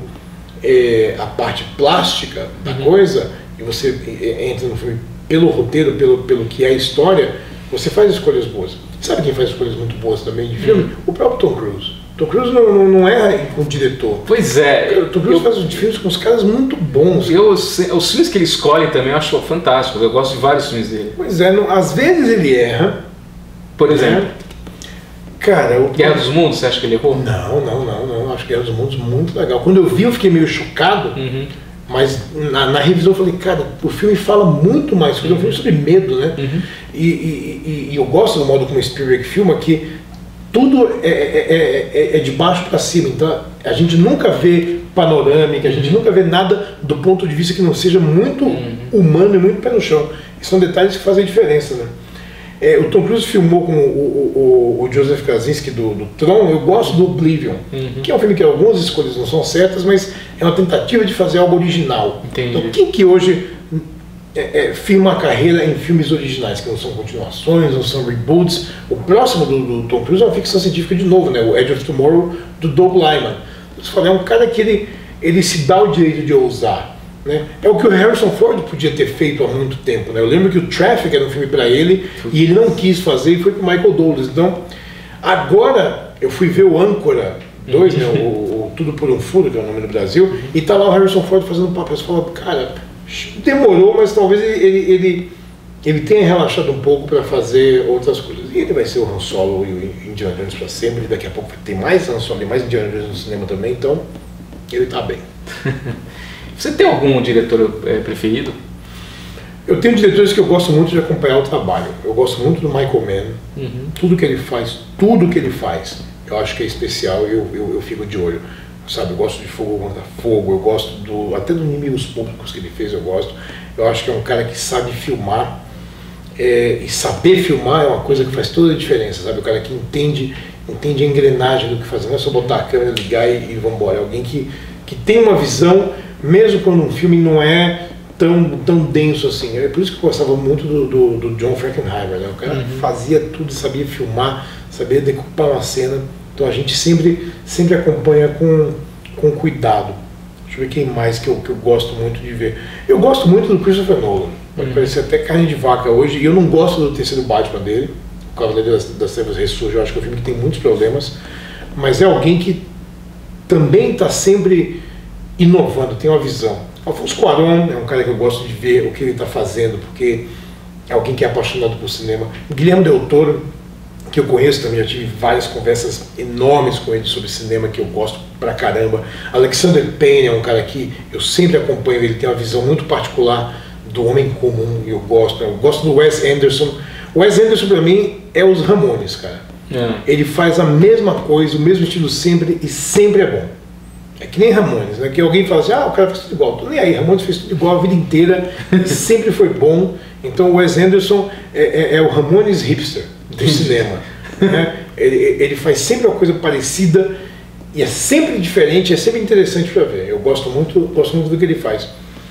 é, a parte plástica da uhum. coisa, e você entra no filme pelo roteiro, pelo, pelo que é a história, você faz escolhas boas. Sabe quem faz escolhas muito boas também de filme? Uhum. O próprio Tom Cruise. Tom Cruise não, não, não é com o diretor. Pois é. O Tom Cruise eu, faz os filmes com os caras muito bons. Eu, os filmes que ele escolhe também eu acho fantásticos. Eu gosto de vários filmes dele. Pois é, não, às vezes ele erra. Por exemplo? Né? Cara, o Guerra dos Mundos, você acha que ele errou? Não, não, não, não. Acho que Guerra dos Mundos muito legal. Quando eu vi, eu fiquei meio chocado. Uhum. Mas na, na revisão eu falei, cara, o filme fala muito mais. Uhum. É um filme sobre medo, né? Uhum. E, e, e, e eu gosto do modo como o Spielberg filma, que tudo é, é, é, é de baixo para cima, então a gente nunca vê panorâmica, a gente uhum. nunca vê nada do ponto de vista que não seja muito uhum. humano e muito pé no chão. E são detalhes que fazem diferença, né? É, o Tom Cruise filmou com o, o, o Joseph Kaczynski do, do Tron. Eu gosto do Oblivion, uhum. que é um filme que algumas escolhas não são certas, mas é uma tentativa de fazer algo original. Entendi. Então quem que hoje É, é, firma a carreira em filmes originais, que não são continuações, não são reboots? O próximo do, do Tom Cruise é uma ficção científica de novo, né? O Edge of Tomorrow, do Doug Liman. Você fala, é um cara que ele, ele se dá o direito de ousar, né? É o que o Harrison Ford podia ter feito há muito tempo, né? Eu lembro que o Traffic era um filme para ele e ele não quis fazer e foi com o Michael Douglas. Então, agora eu fui ver o Âncora dois, né? o, o Tudo por um Furo, que é o nome no Brasil, e tá lá o Harrison Ford fazendo um papel. Você fala, cara, demorou, mas talvez ele, ele, ele, ele tenha relaxado um pouco para fazer outras coisas. E ele vai ser o Han Solo e o Indiana Jones para sempre, e daqui a pouco vai ter mais Han Solo e mais Indiana Jones no cinema também, então ele tá bem. Você tem algum diretor é, preferido? Eu tenho diretores que eu gosto muito de acompanhar o trabalho. Eu gosto muito do Michael Mann. Uhum. Tudo que ele faz, tudo que ele faz, eu acho que é especial e eu, eu, eu fico de olho. Sabe, eu gosto de Fogo contra Fogo, eu gosto do, até dos Inimigos Públicos que ele fez, eu gosto. Eu acho que é um cara que sabe filmar, é, e saber filmar é uma coisa que faz toda a diferença, sabe? O cara que entende, entende a engrenagem do que fazer, não é só botar a câmera, ligar e, e vamos embora. É alguém que, que tem uma visão, mesmo quando um filme não é tão, tão denso assim. É por isso que eu gostava muito do, do, do John Frankenheimer, né? O cara uhum. fazia tudo, sabia filmar, sabia decupar uma cena. Então a gente sempre, sempre acompanha com, com cuidado. Deixa eu ver quem mais que eu, que eu gosto muito de ver. Eu gosto muito do Christopher Nolan. Pode uhum. parecer até carne de vaca hoje. E eu não gosto do terceiro Batman dele. O Cavaleiro das, das Trevas Ressurge. Eu acho que é um filme que tem muitos problemas. Mas é alguém que também está sempre inovando, tem uma visão. Alfonso Cuarón é um cara que eu gosto de ver o que ele está fazendo, porque é alguém que é apaixonado por cinema. Guilherme Del Toro, que eu conheço também, já tive várias conversas enormes com ele sobre cinema, que eu gosto pra caramba. Alexander Payne é um cara que eu sempre acompanho, ele tem uma visão muito particular do homem comum, e eu gosto. Eu gosto do Wes Anderson. O Wes Anderson pra mim é os Ramones, cara. É. Ele faz a mesma coisa, o mesmo estilo sempre, e sempre é bom. É que nem Ramones, né? Que alguém fala assim, ah, o cara fez tudo igual. Tô nem aí, Ramones fez tudo igual a vida inteira, e sempre foi bom. Então o Wes Anderson é, é, é o Ramones hipster do cinema. Né? Ele, ele faz sempre uma coisa parecida, e é sempre diferente, é sempre interessante para ver. Eu gosto muito, gosto muito do que ele faz.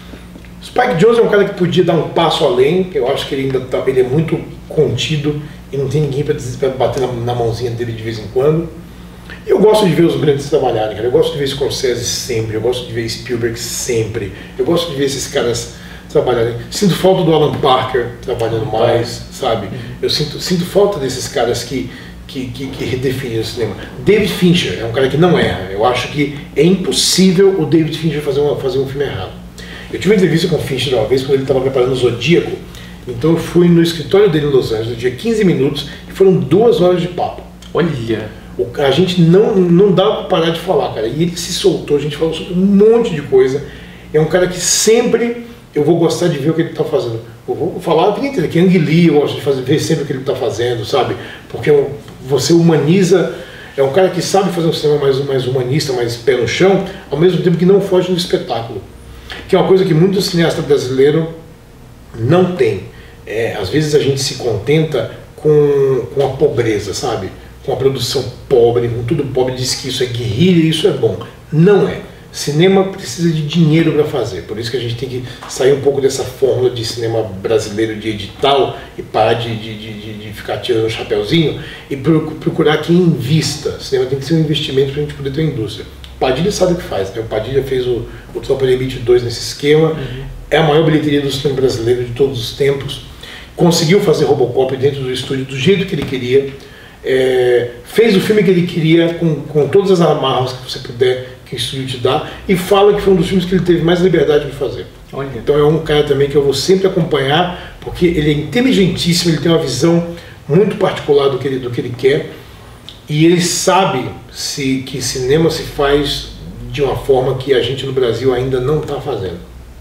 Spike Jonze é um cara que podia dar um passo além, eu acho que ele ainda tá, ele é muito contido, e não tem ninguém para bater na, na mãozinha dele de vez em quando. Eu gosto de ver os grandes trabalharem, cara. Eu gosto de ver Scorsese sempre, eu gosto de ver Spielberg sempre, eu gosto de ver esses caras trabalharem. Sinto falta do Alan Parker trabalhando mais, sabe? Eu sinto, sinto falta desses caras que, que, que, que redefinem o cinema. David Fincher é um cara que não erra. Eu acho que é impossível o David Fincher fazer, uma, fazer um filme errado. Eu tive uma entrevista com o Fincher uma vez, quando ele estava preparando o Zodíaco. Então eu fui no escritório dele em Los Angeles, no dia quinze minutos, e foram duas horas de papo. Olha! O, a gente não, não dava para parar de falar, cara. E ele se soltou, a gente falou sobre um monte de coisa. É um cara que sempre eu vou gostar de ver o que ele está fazendo. Eu vou falar a vida inteira, que Ang Lee eu gosto de fazer, ver sempre o que ele está fazendo, sabe? Porque você humaniza, é um cara que sabe fazer um cinema mais, mais humanista, mais pé no chão, ao mesmo tempo que não foge do espetáculo. Que é uma coisa que muitos cineastas brasileiros não têm. É, às vezes a gente se contenta com, com a pobreza, sabe? Com a produção pobre, com tudo pobre, diz que isso é guerrilha e isso é bom. Não é. Cinema precisa de dinheiro para fazer, por isso que a gente tem que sair um pouco dessa fórmula de cinema brasileiro de edital e parar de, de, de, de ficar tirando o chapeuzinho e procurar quem invista. Cinema tem que ser um investimento para a gente poder ter uma indústria. O Padilha sabe o que faz, né? O Padilha fez o, o Tropa de Elite dois nesse esquema, uhum. É a maior bilheteria do cinema brasileiro de todos os tempos, conseguiu fazer Robocop dentro do estúdio do jeito que ele queria, é, fez o filme que ele queria com, com todas as amarras que você puder, que o estúdio te dá, e fala que foi um dos filmes que ele teve mais liberdade de fazer. Olha. Então é um cara também que eu vou sempre acompanhar, porque ele é inteligentíssimo, ele tem uma visão muito particular do que ele, do que ele quer, e ele sabe se, que cinema se faz de uma forma que a gente no Brasil ainda não está fazendo.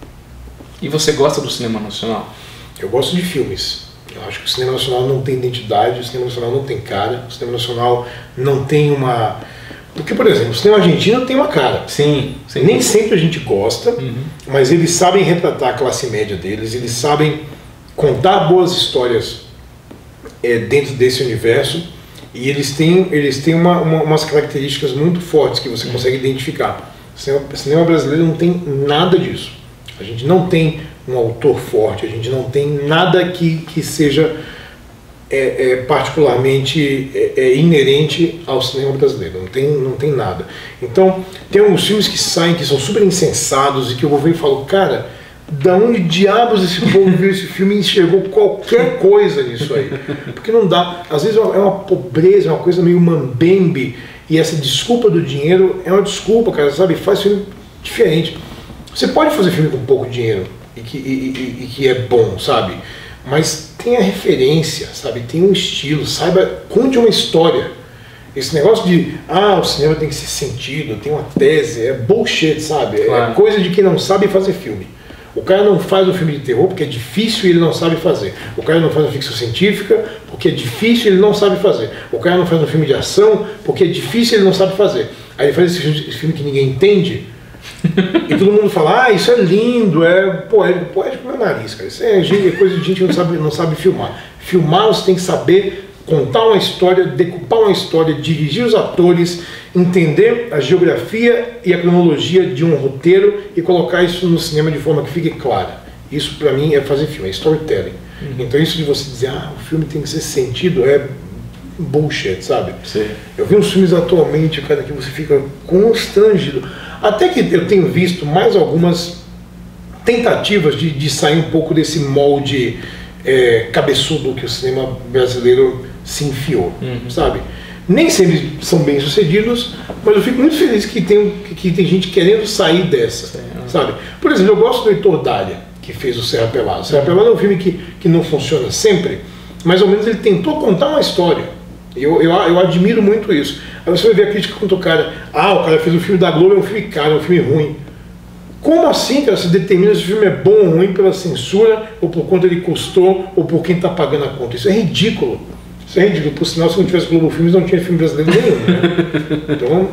E você gosta do cinema nacional? Eu gosto de filmes. Eu acho que o cinema nacional não tem identidade, o cinema nacional não tem cara, o cinema nacional não tem uma... Porque, por exemplo, o cinema argentino tem uma cara. Sim. sim. Nem sempre a gente gosta, uhum. Mas eles sabem retratar a classe média deles, eles sabem contar boas histórias é, dentro desse universo, e eles têm, eles têm uma, uma, umas características muito fortes que você uhum. consegue identificar. O cinema, o cinema brasileiro não tem nada disso. A gente não tem um autor forte, a gente não tem nada que, que seja... É, é particularmente é, é inerente ao cinema brasileiro, não tem, não tem nada. Então, tem alguns filmes que saem que são super insensados e que eu vou ver e falo, cara, da onde diabos esse povo viu esse filme e enxergou qualquer coisa nisso aí? Porque não dá, às vezes é uma pobreza, é uma coisa meio mambembe, e essa desculpa do dinheiro é uma desculpa, cara, sabe? Faz filme diferente. Você pode fazer filme com pouco dinheiro e que, e, e, e que é bom, sabe? Mas tenha referência, sabe? Tem um estilo, saiba, conte uma história. Esse negócio de, ah, o cinema tem que ser sentido, tem uma tese, é bullshit, sabe? Claro. É coisa de quem não sabe fazer filme. O cara não faz um filme de terror porque é difícil e ele não sabe fazer. O cara não faz uma ficção científica porque é difícil e ele não sabe fazer. O cara não faz um filme de ação porque é difícil e ele não sabe fazer. Aí ele faz esse filme, esse filme que ninguém entende. E todo mundo fala, ah, isso é lindo, é poético, poético no meu nariz, cara. Isso é, é coisa de gente que não sabe, não sabe filmar. Filmar você tem que saber contar uma história, decupar uma história, dirigir os atores, entender a geografia e a cronologia de um roteiro e colocar isso no cinema de forma que fique clara. Isso para mim é fazer filme, é storytelling. Uhum. Então isso de você dizer, ah, o filme tem que ser sentido, é bullshit, sabe? Sim. Eu vi uns filmes atualmente, cara, que você fica constrangido. Até que eu tenho visto mais algumas tentativas de, de sair um pouco desse molde é, cabeçudo que o cinema brasileiro se enfiou, uhum. sabe? Nem sempre são bem sucedidos, mas eu fico muito feliz que tem, que tem gente querendo sair dessa, sim, sabe? Por exemplo, eu gosto do Heitor Dália, que fez o Serra Pelada. O Serra Pelada é um filme que, que não funciona sempre, mas ao menos ele tentou contar uma história. Eu, eu, eu admiro muito isso. Aí você vai ver a crítica contra o cara, ah, o cara fez o filme da Globo, é um filme caro, é um filme ruim. Como assim, cara, você determina se o filme é bom ou ruim pela censura, ou por quanto ele custou, ou por quem está pagando a conta? Isso é ridículo. Isso é ridículo. Por sinal, se não tivesse Globo Filmes, não tinha filme brasileiro nenhum. Né? Então,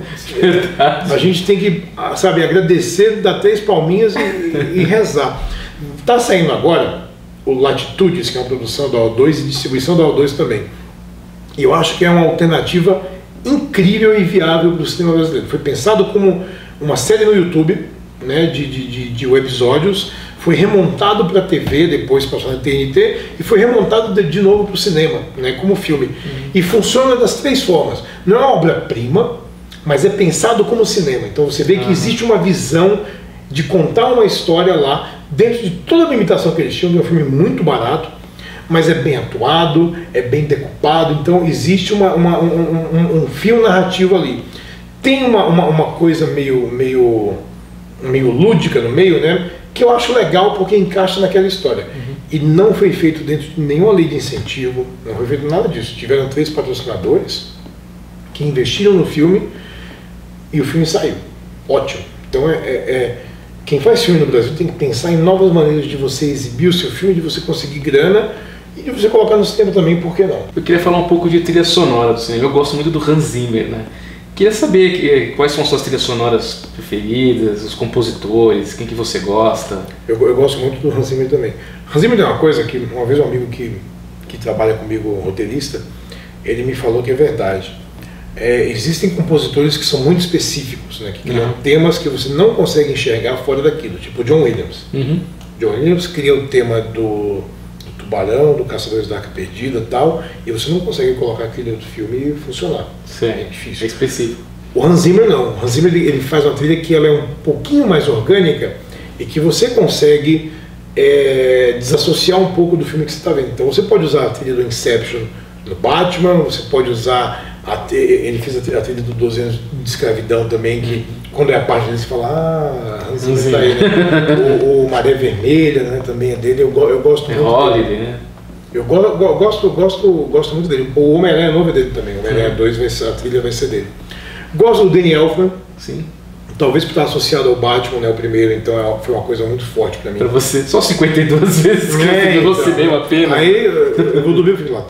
a gente tem que, sabe, agradecer, dar três palminhas e, e rezar. Está saindo agora o Latitudes, que é uma produção da O dois e distribuição da O dois também. E eu acho que é uma alternativa incrível e viável para o cinema brasileiro. Foi pensado como uma série no YouTube, né, de, de, de webisódios, foi remontado para a T V, depois passou na T N T, e foi remontado de, de novo para o cinema, né, como filme. Uhum. E funciona das três formas. Não é uma obra-prima, mas é pensado como cinema. Então você vê que uhum. existe uma visão de contar uma história lá, dentro de toda a limitação que eles tinham, de um filme muito barato, mas é bem atuado, é bem decupado, então existe uma, uma, um, um, um fio narrativo ali. Tem uma, uma, uma coisa meio, meio, meio lúdica no meio, né, que eu acho legal porque encaixa naquela história. Uhum. E não foi feito dentro de nenhuma lei de incentivo, não foi feito nada disso. Tiveram três patrocinadores que investiram no filme e o filme saiu. Ótimo. Então é, é, é quem faz filme no Brasil tem que pensar em novas maneiras de você exibir o seu filme, de você conseguir grana e de você colocar no cinema também, por que não? Eu queria falar um pouco de trilha sonora do cinema. Eu gosto muito do Hans Zimmer, né? Queria saber que, quais são as suas trilhas sonoras preferidas, os compositores, quem que você gosta. Eu, eu gosto muito do Hans Zimmer também. Hans Zimmer é uma coisa que, uma vez um amigo que, que trabalha comigo, roteirista, ele me falou que é verdade. É, existem compositores que são muito específicos, né, que criam uhum. temas que você não consegue enxergar fora daquilo, tipo John Williams. Uhum. John Williams cria o tema do, do Tubarão, do Caçadores da Arca Perdida e tal, e você não consegue colocar aquele outro filme e funcionar. Sim, é difícil. É específico. O Hans Zimmer não. O Hans Zimmer ele, ele faz uma trilha que ela é um pouquinho mais orgânica e que você consegue é, desassociar um pouco do filme que você está vendo. Então você pode usar a trilha do Inception no Batman, você pode usar a, ele fez a trilha do doze anos de escravidão também, que quando é a parte dele você fala, ah, Hans Zimmer está aí, né? o, o Maré Vermelha, né, também é dele, eu, eu gosto é muito Holiday, dele. né? Eu go, go, gosto, gosto, gosto muito dele. O Homem-Aranha novo é dele também, o Homem-Aranha dois vai ser, a trilha vai ser dele. Gosto do Danny Elfman. Sim. Talvez por estar associado ao Batman, né, o primeiro, então foi uma coisa muito forte pra mim. Pra você, só cinquenta e duas vezes que é, eu então, você deu uma pena. Aí eu vou dormir e fico lá.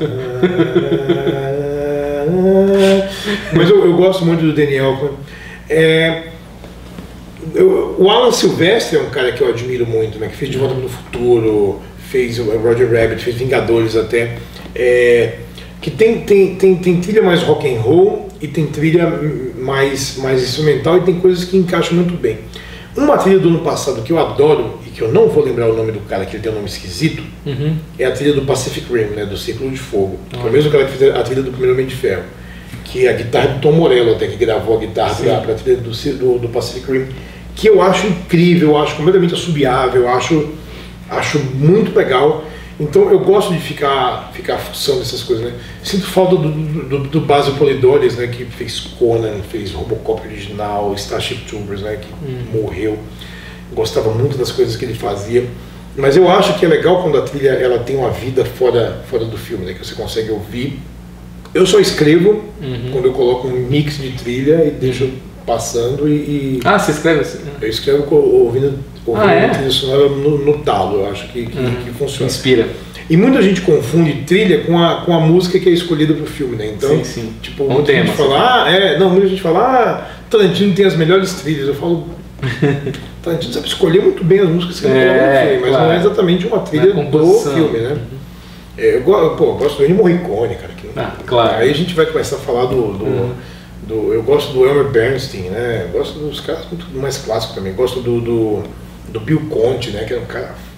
Mas eu, eu gosto muito do Danny Elfman. É, eu, o Alan Silvestre é um cara que eu admiro muito, né, que fez De Volta para o Futuro, fez o Roger Rabbit, fez Vingadores até. É, que tem, tem, tem, tem trilha mais rock and roll e tem trilha mais, mais instrumental e tem coisas que encaixam muito bem. Uma trilha do ano passado que eu adoro e que eu não vou lembrar o nome do cara, que ele tem um nome esquisito, uhum. é a trilha do Pacific Rim, né, do Círculo de Fogo, que é o mesmo cara que fez a trilha do Primeiro Homem de Ferro, que é a guitarra do Tom Morello até, que gravou a guitarra para a trilha do, do, do Pacific Rim, que eu acho incrível, eu acho completamente assobiável, eu acho, acho muito legal. Então eu gosto de ficar, ficar fuçando essas coisas, né? Sinto falta do, do, do Basil Polidoris, né? Que fez Conan, fez Robocop original, Starship Troopers, né? Que hum. morreu. Gostava muito das coisas que ele fazia. Mas eu acho que é legal quando a trilha ela tem uma vida fora, fora do filme, né? Que você consegue ouvir. Eu só escrevo uhum. quando eu coloco um mix de trilha e deixo passando e... e ah, você escreve assim? Eu escrevo ouvindo... ouvindo ah, é? trilha sonora no, no talo, eu acho que, que, uhum. que funciona. Inspira. E muita gente confunde trilha com a, com a música que é escolhida pro filme, né? Então, sim, sim. tipo, um muita tema, gente fala, ah, é, não, muita gente fala, ah, Tarantino tem as melhores trilhas. Eu falo, Tarantino sabe escolher muito bem as músicas que ele é, coloca no filme, mas claro. não é exatamente uma trilha do filme, né? Uhum. É, eu, pô, eu gosto do Ennio Morricone, cara. Que, ah, claro. Aí a gente vai começar a falar do... do uhum. Do, eu gosto do Elmer Bernstein, né? Eu gosto dos caras muito mais clássicos também. Gosto do, do, do Bill Conti, né? Que é um cara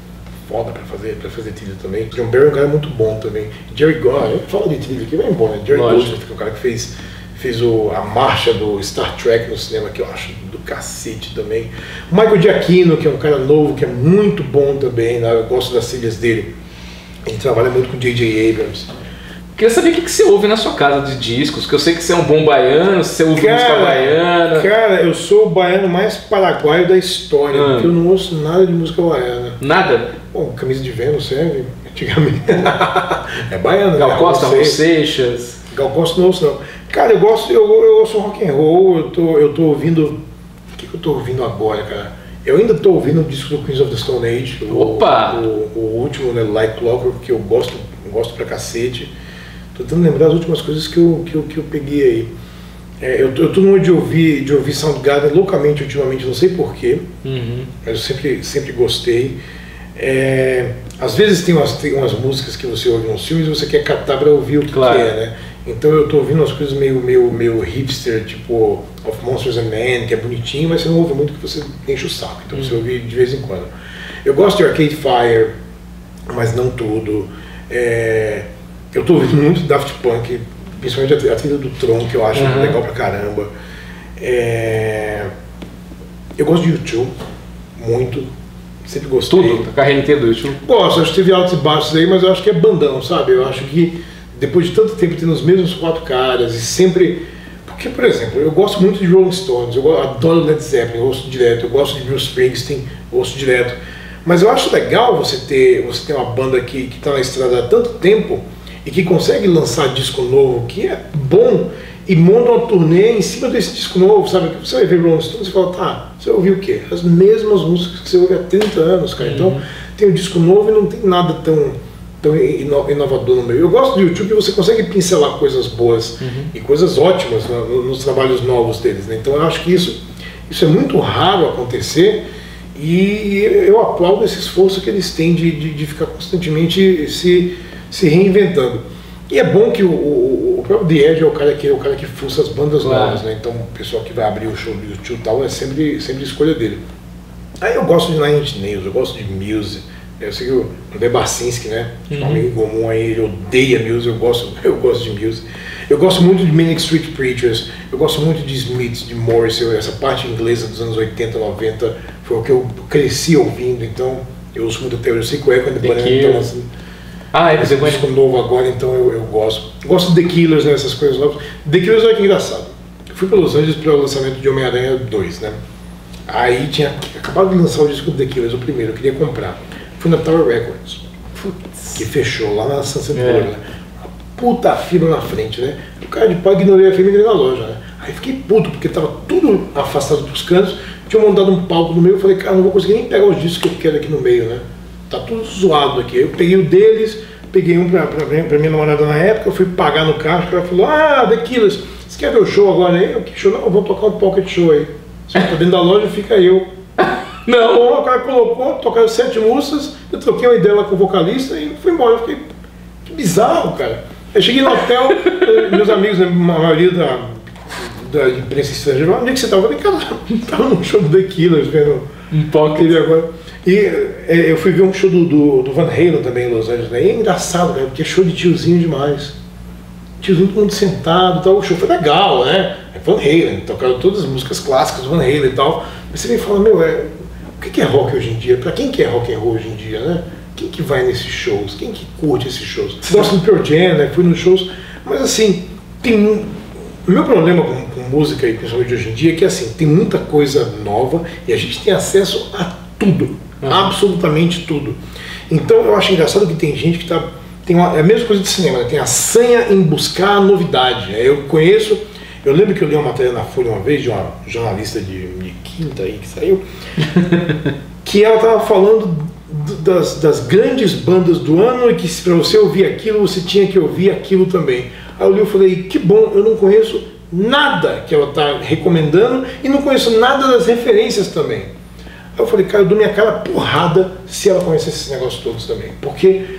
foda pra fazer, pra fazer trilha também. John Barry é um cara muito bom também. Jerry Goldsmith, fala de trilha aqui, vai embora, né? Jerry Goldsmith, que é o cara que fez, fez o, a marcha do Star Trek no cinema, que eu acho do cacete também. O Michael Giacchino, que é um cara novo, que é muito bom também, né? Eu gosto das trilhas dele. Ele trabalha muito com J J Abrams. Queria saber o que você ouve na sua casa de discos, que eu sei que você é um bom baiano, você ouve cara, música baiana. Cara, eu sou o baiano mais paraguaio da história, ah. porque eu não ouço nada de música baiana. Nada? Bom, camisa de Vênus serve, antigamente. É baiano, Gal Costa, Raul Seixas. Gal Costa não ouço não. Cara, eu gosto, eu, eu ouço rock and roll, eu tô, eu tô ouvindo... O que, que eu tô ouvindo agora, cara? Eu ainda tô ouvindo o disco do Queens of the Stone Age. Opa! O, o, o último, né, Like Clockwork, que eu gosto, gosto pra cacete. Tô tentando lembrar as últimas coisas que eu, que eu, que eu peguei aí. É, eu, eu tô numa de ouvir, de ouvir Soundgarden loucamente ultimamente, não sei porquê, uhum. mas eu sempre, sempre gostei. É, às vezes tem umas, tem umas músicas que você ouve nos filmes e você quer captar para ouvir o que, claro. que é, né? Então eu tô ouvindo umas coisas meio, meio, meio hipster, tipo Of Monsters and Men, que é bonitinho, mas você não ouve muito que você enche o saco, então uhum. você ouve de vez em quando. Eu gosto de Arcade Fire, mas não tudo. É, eu tô ouvindo muito Daft Punk, principalmente a trilha do Tron, que eu acho uhum. legal pra caramba. É, eu gosto de U dois, muito. Sempre gostei. Tudo? A carreira inteira do U dois? Gosto, acho que teve altos e baixos aí, mas eu acho que é bandão, sabe? Eu acho que depois de tanto tempo tendo os mesmos quatro caras e sempre... Porque, por exemplo, eu gosto muito de Rolling Stones, eu adoro Led Zeppelin, eu ouço direto, eu gosto de Bruce Springsteen, eu ouço direto. Mas eu acho legal você ter, você ter uma banda que está na estrada há tanto tempo e que consegue lançar disco novo, que é bom, e monta uma turnê em cima desse disco novo, sabe? Você vai ver Rolling Stones e fala, tá, você ouviu o quê? As mesmas músicas que você ouve há trinta anos, cara. Uhum. Então tem um disco novo e não tem nada tão, tão ino inovador no meio. Eu gosto do YouTube porque você consegue pincelar coisas boas uhum. e coisas ótimas no, nos trabalhos novos deles, né? Então eu acho que isso, isso é muito raro acontecer e eu aplaudo esse esforço que eles têm de, de, de ficar constantemente se, se reinventando. E é bom que o, o, o próprio The Edge é o cara que, é o cara que fuça as bandas claro. novas, né? Então o pessoal que vai abrir o show do YouTube e tal é sempre, sempre escolha dele. Aí eu gosto de Nine Inch Nails, eu gosto de Muse. Eu sei que o André Bacinski, né? Uhum. Um amigo comum aí, ele odeia Muse, eu gosto, eu gosto de Muse. Eu gosto muito de Manic Street Preachers, eu gosto muito de Smiths, de Morrissey, essa parte inglesa dos anos oitenta, noventa foi o que eu cresci ouvindo, então eu ouço muito até hoje. Eu sei que o Echo and the Bunnymen estão lançando. Ah, é esse disco novo agora, então eu, eu gosto. Gosto de The Killers, né, essas coisas novas. The Killers olha que engraçado. Eu fui para Los Angeles para o lançamento de Homem-Aranha dois, né? Aí tinha acabado de lançar o disco do The Killers, o primeiro, eu queria comprar. Fui na Tower Records, Putz. que fechou lá na Sunset Boulevard, é. né? Puta fila na frente, né? O cara de pau ignorei a fila e entrei na loja, né? Aí fiquei puto, porque tava tudo afastado dos cantos, tinha montado um palco no meio, eu falei, cara, não vou conseguir nem pegar os discos que eu quero aqui no meio, né? Tá tudo zoado aqui. Eu peguei o deles, peguei um pra, pra, pra minha namorada na época, eu fui pagar no caixa, o cara falou, ah, The Killers, você quer ver o show agora aí? Eu, que show? Não, eu vou tocar um pocket show aí. Se eu tô dentro da loja, fica eu. Não, bom, o cara colocou, tocaram sete músicas, eu troquei uma ideia lá com o vocalista e fui embora. Eu fiquei, que bizarro, cara. Eu cheguei no hotel, meus amigos, a maioria da, da imprensa estrangeira, onde é que você estava? Eu falei, cara, estava num show do The Killers, vendo um pocket agora. E é, eu fui ver um show do, do, do Van Halen também em Los Angeles, né? E é engraçado, cara, porque é show de tiozinho demais. Tiozinho, todo mundo sentado e tal. O show foi legal, né? É Van Halen, tocaram todas as músicas clássicas do Van Halen e tal. Mas você vem e fala, meu, é, o que é rock hoje em dia? Pra quem que é rock and roll hoje em dia, né? Quem que vai nesses shows? Quem que curte esses shows? Gosto do Pearl Jam, né? Fui nos shows, mas assim, tem um... O meu problema com, com música, e principalmente hoje em dia, é que assim, tem muita coisa nova e a gente tem acesso a tudo. Uhum. Absolutamente tudo. Então eu acho engraçado que tem gente que tá, tem uma, é a mesma coisa de cinema, né? Tem a sanha em buscar a novidade, né? Eu conheço, eu lembro que eu li uma matéria na Folha uma vez de uma jornalista de, de quinta aí que saiu, que ela estava falando das, das grandes bandas do ano e que para você ouvir aquilo você tinha que ouvir aquilo também. Aí eu li e falei, que bom, eu não conheço nada que ela está recomendando e não conheço nada das referências também. Aí eu falei, cara, eu dou minha cara porrada se ela conhecer esses negócios todos também. Porque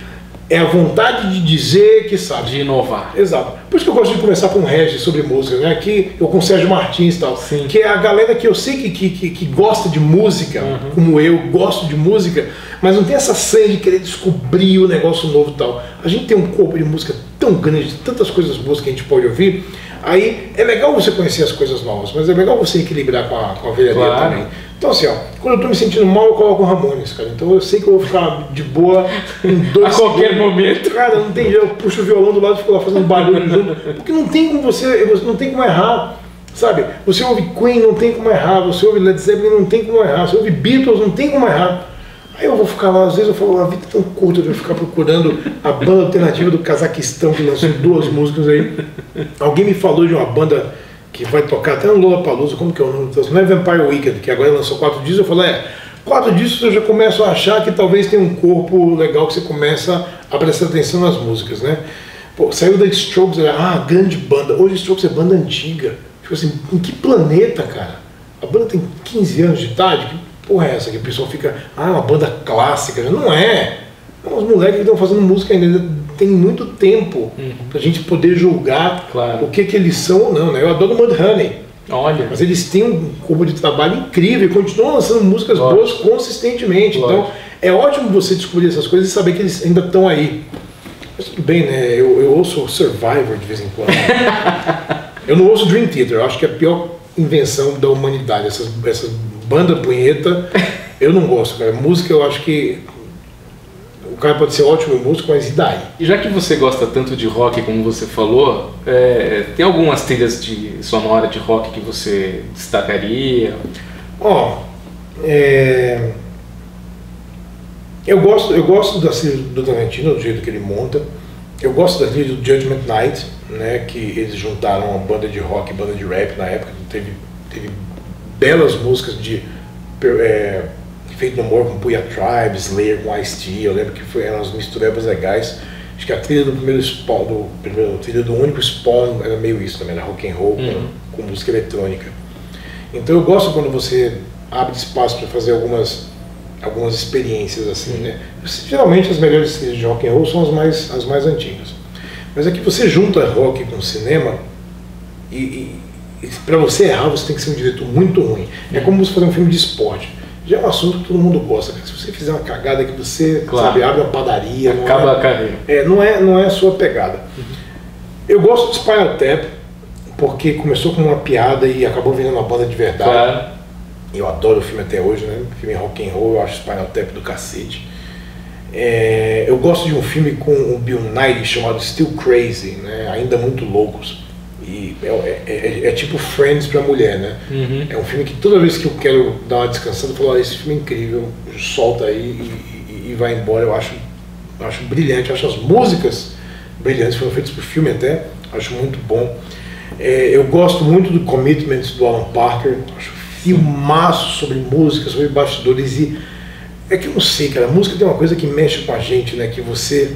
é a vontade de dizer que sabe. De inovar. Exato. Por isso que eu gosto de começar com o Regis sobre música, né? Que eu com o Sérgio Martins e tal. Sim. Que é a galera que eu sei que, que, que, que gosta de música, uhum. como eu, gosto de música, mas não tem essa sanha de querer descobrir o negócio novo e tal. A gente tem um corpo de música tão grande, de tantas coisas boas que a gente pode ouvir. Aí é legal você conhecer as coisas novas, mas é legal você equilibrar com a, com a velharia claro. também. Então assim, ó, quando eu tô me sentindo mal, eu coloco o Ramones, cara. Então eu sei que eu vou ficar de boa em dois a qualquer segundos. momento. Cara, não tem jeito, eu puxo o violão do lado e fico lá fazendo barulho junto. Porque não tem como você, não tem como errar, sabe? Você ouve Queen, não tem como errar. Você ouve Led Zeppelin, não tem como errar. Você ouve Beatles, não tem como errar. Aí eu vou ficar lá, às vezes eu falo, a vida é tão curta, eu vou ficar procurando a banda alternativa do Cazaquistão, que lançou duas músicas aí. Alguém me falou de uma banda que vai tocar até no Lollapalooza, como que é o nome? Não é Vampire Weekend, que agora lançou quatro discos. Eu falei, é, quatro discos eu já começo a achar que talvez tenha um corpo legal que você começa a prestar atenção nas músicas, né? Pô, saiu da Strokes, ah, grande banda. Hoje Strokes é banda antiga. Tipo assim, em que planeta, cara? A banda tem quinze anos de idade? Que porra é essa? Que o pessoal fica, ah, uma banda clássica. Não é. Os moleques que estão fazendo música ainda tem muito tempo uhum. pra gente poder julgar claro. o que, que eles são ou não, né? Eu adoro Mudhoney. Olha. Mas eles têm um corpo de trabalho incrível e continuam lançando músicas Lógico. boas consistentemente. Lógico. Então é ótimo você descobrir essas coisas e saber que eles ainda estão aí. Mas tudo bem, né? Eu, eu ouço Survivor de vez em quando. Eu não ouço Dream Theater, eu acho que é a pior invenção da humanidade. Essas, essas bandas punheta, eu não gosto, cara. Música eu acho que o cara pode ser ótimo músico, mas e daí? E já que você gosta tanto de rock, como você falou, é, tem algumas trilhas de sonora de rock que você destacaria? Ó, oh, é... eu gosto, eu gosto da trilha do Tarantino, do jeito que ele monta. Eu gosto da trilha do Judgment Night, né, que eles juntaram uma banda de rock e banda de rap na época. Teve, teve belas músicas de... É, Fate No More com Puya Tribe, Slayer com Ice-T, eu lembro que foi, eram umas misturebas legais. Acho que a trilha do primeiro Spawn, do primeiro, a trilha do único Spawn era meio isso também, era rock and roll uhum. com, com música eletrônica. Então eu gosto quando você abre espaço para fazer algumas, algumas experiências assim, uhum. né? Geralmente as melhores trilhas de rock and roll são as mais, as mais antigas. Mas é que você junta rock com cinema e, e, e para você errar você tem que ser um diretor muito ruim. Uhum. É como você fazer um filme de esporte. Já é um assunto que todo mundo gosta. Se você fizer uma cagada que você claro. sabe, abre uma padaria, acaba é, a carreira. É, não, é, não é a sua pegada. Uhum. Eu gosto de Spinal Tap porque começou com uma piada e acabou virando uma banda de verdade. Claro. Eu adoro o filme até hoje, né? O filme rock and roll, eu acho Spinal Tap do cacete. É, eu gosto de um filme com o Bill Nighy chamado Still Crazy, né? Ainda muito loucos. E é, é, é, é tipo Friends pra mulher, né? Uhum. É um filme que toda vez que eu quero dar uma descansada, eu falo, ah, esse filme é incrível, solta aí e, e, e vai embora. Eu acho, eu acho brilhante, eu acho as músicas brilhantes, foram feitas pro filme até, acho muito bom. É, eu gosto muito do Commitment do Alan Parker, acho filmaço sobre música, sobre bastidores. E é que eu não sei, cara, a música tem uma coisa que mexe com a gente, né? Que você...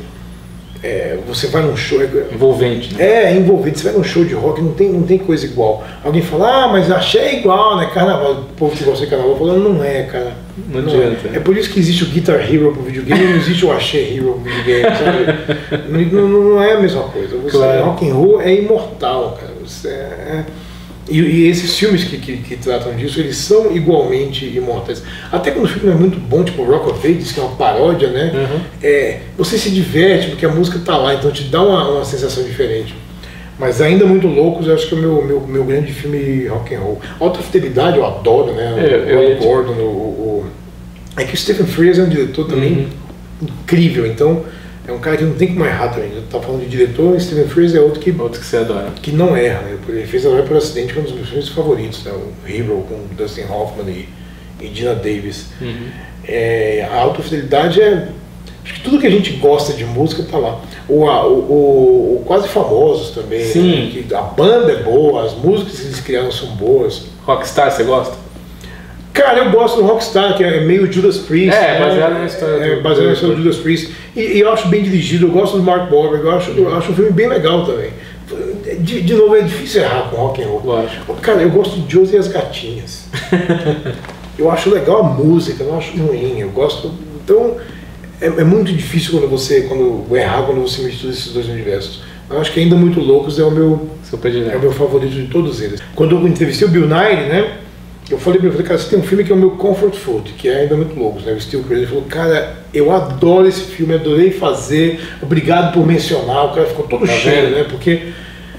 É, você vai num show... Envolvente. Né? É, envolvente. Você vai num show de rock, não tem, não tem coisa igual. Alguém fala, ah, mas achei igual, né? Carnaval. O povo que gosta de carnaval falando, não é, cara. Não, não adianta. É. É por isso que existe o Guitar Hero pro videogame e não existe o Axé Hero pro videogame, sabe? não, não é a mesma coisa. Você, claro. Rock and roll é imortal, cara. Você é... E, e esses filmes que, que, que tratam disso, eles são igualmente imortais. Até quando o filme é muito bom, tipo Rock of Ages, que é uma paródia, né? Uhum. É, você se diverte porque a música tá lá, então te dá uma, uma sensação diferente. Mas ainda muito loucos, eu acho que é o meu, meu, meu grande filme rock and roll. Alta Fidelidade eu adoro, né? O é, Rob Gordon, o, o... É que o Stephen Frears é um diretor também uhum. incrível, então... É um cara que não tem como errar também. Eu tava falando de diretor, e Stephen Frears é outro que, outro que você adora. Que não erra, né? Ele fez Adora por Acidente, que é um dos meus filmes favoritos, né? O Hero com Dustin Hoffman e, e Gina Davis. Uhum. É, a Alta Fidelidade é... Acho que tudo que a gente gosta de música tá lá. O, a, o, o, o Quase Famosos também. Sim. Né? Que a banda é boa, as músicas que eles criaram são boas. Rockstar, você gosta? Cara, eu gosto do Rockstar, que é meio Judas Priest. É, baseado na história é, do... baseado na história do Judas Priest. E, e eu acho bem dirigido, eu gosto do Mark Wahlberg, eu acho, eu acho um filme bem legal também. De, de novo, é difícil errar com rock and roll. Lógico. Cara, eu gosto de Josie e as Gatinhas. Eu acho legal a música, eu não acho ruim, eu gosto... Então, é, é muito difícil quando você, quando errar, quando você mistura esses dois universos. Eu acho que Ainda Muito Loucos é o meu, é o meu favorito de todos eles. Quando eu entrevistei o Bill Nighy, né, eu falei pra ele, cara, você tem um filme que é o meu comfort food, que é Ainda Muito Loucos, né, o Steel Crazy. Ele falou, cara, eu adoro esse filme, adorei fazer, obrigado por mencionar. O cara ficou todo tá cheio, vendo? Né, porque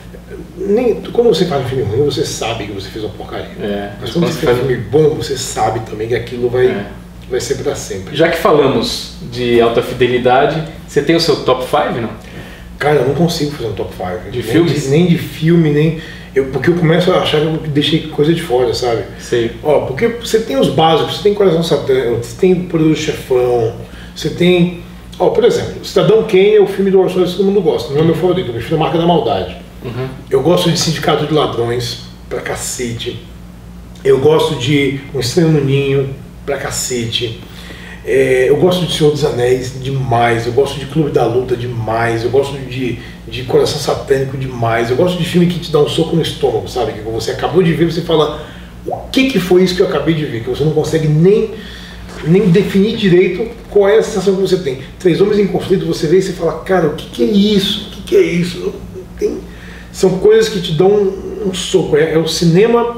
nem, quando você faz um filme ruim, você sabe que você fez uma porcaria. É, mas quando você faz um filme bom, você sabe também que aquilo vai, é. vai ser pra sempre. Já que falamos de alta fidelidade, você tem o seu top cinco, não? Cara, eu não consigo fazer um top cinco. De filmes? Nem de filme, nem... Eu, porque eu começo a achar que eu deixei coisa de fora, sabe? Sei. Ó, porque você tem os básicos, você tem Coração Satânico, você tem Poderoso Chefão, você tem... Ó, por exemplo, Cidadão Kane é o filme do Orson Welles que todo mundo gosta, não é meu favorito, eu prefiro A Marca da Maldade. Uhum. Eu gosto de Sindicato de Ladrões, pra cacete. Eu gosto de Um Estranho no Ninho, pra cacete. É, eu gosto de Senhor dos Anéis demais, eu gosto de Clube da Luta demais, eu gosto de, de Coração Satânico demais, eu gosto de filme que te dá um soco no estômago, sabe? Que você acabou de ver, você fala, o que, que foi isso que eu acabei de ver? Que você não consegue nem, nem definir direito qual é a sensação que você tem. Três Homens em Conflito, você vê e você fala, cara, o que, que é isso? O que, que é isso? Tem... São coisas que te dão um, um soco, é, é o cinema...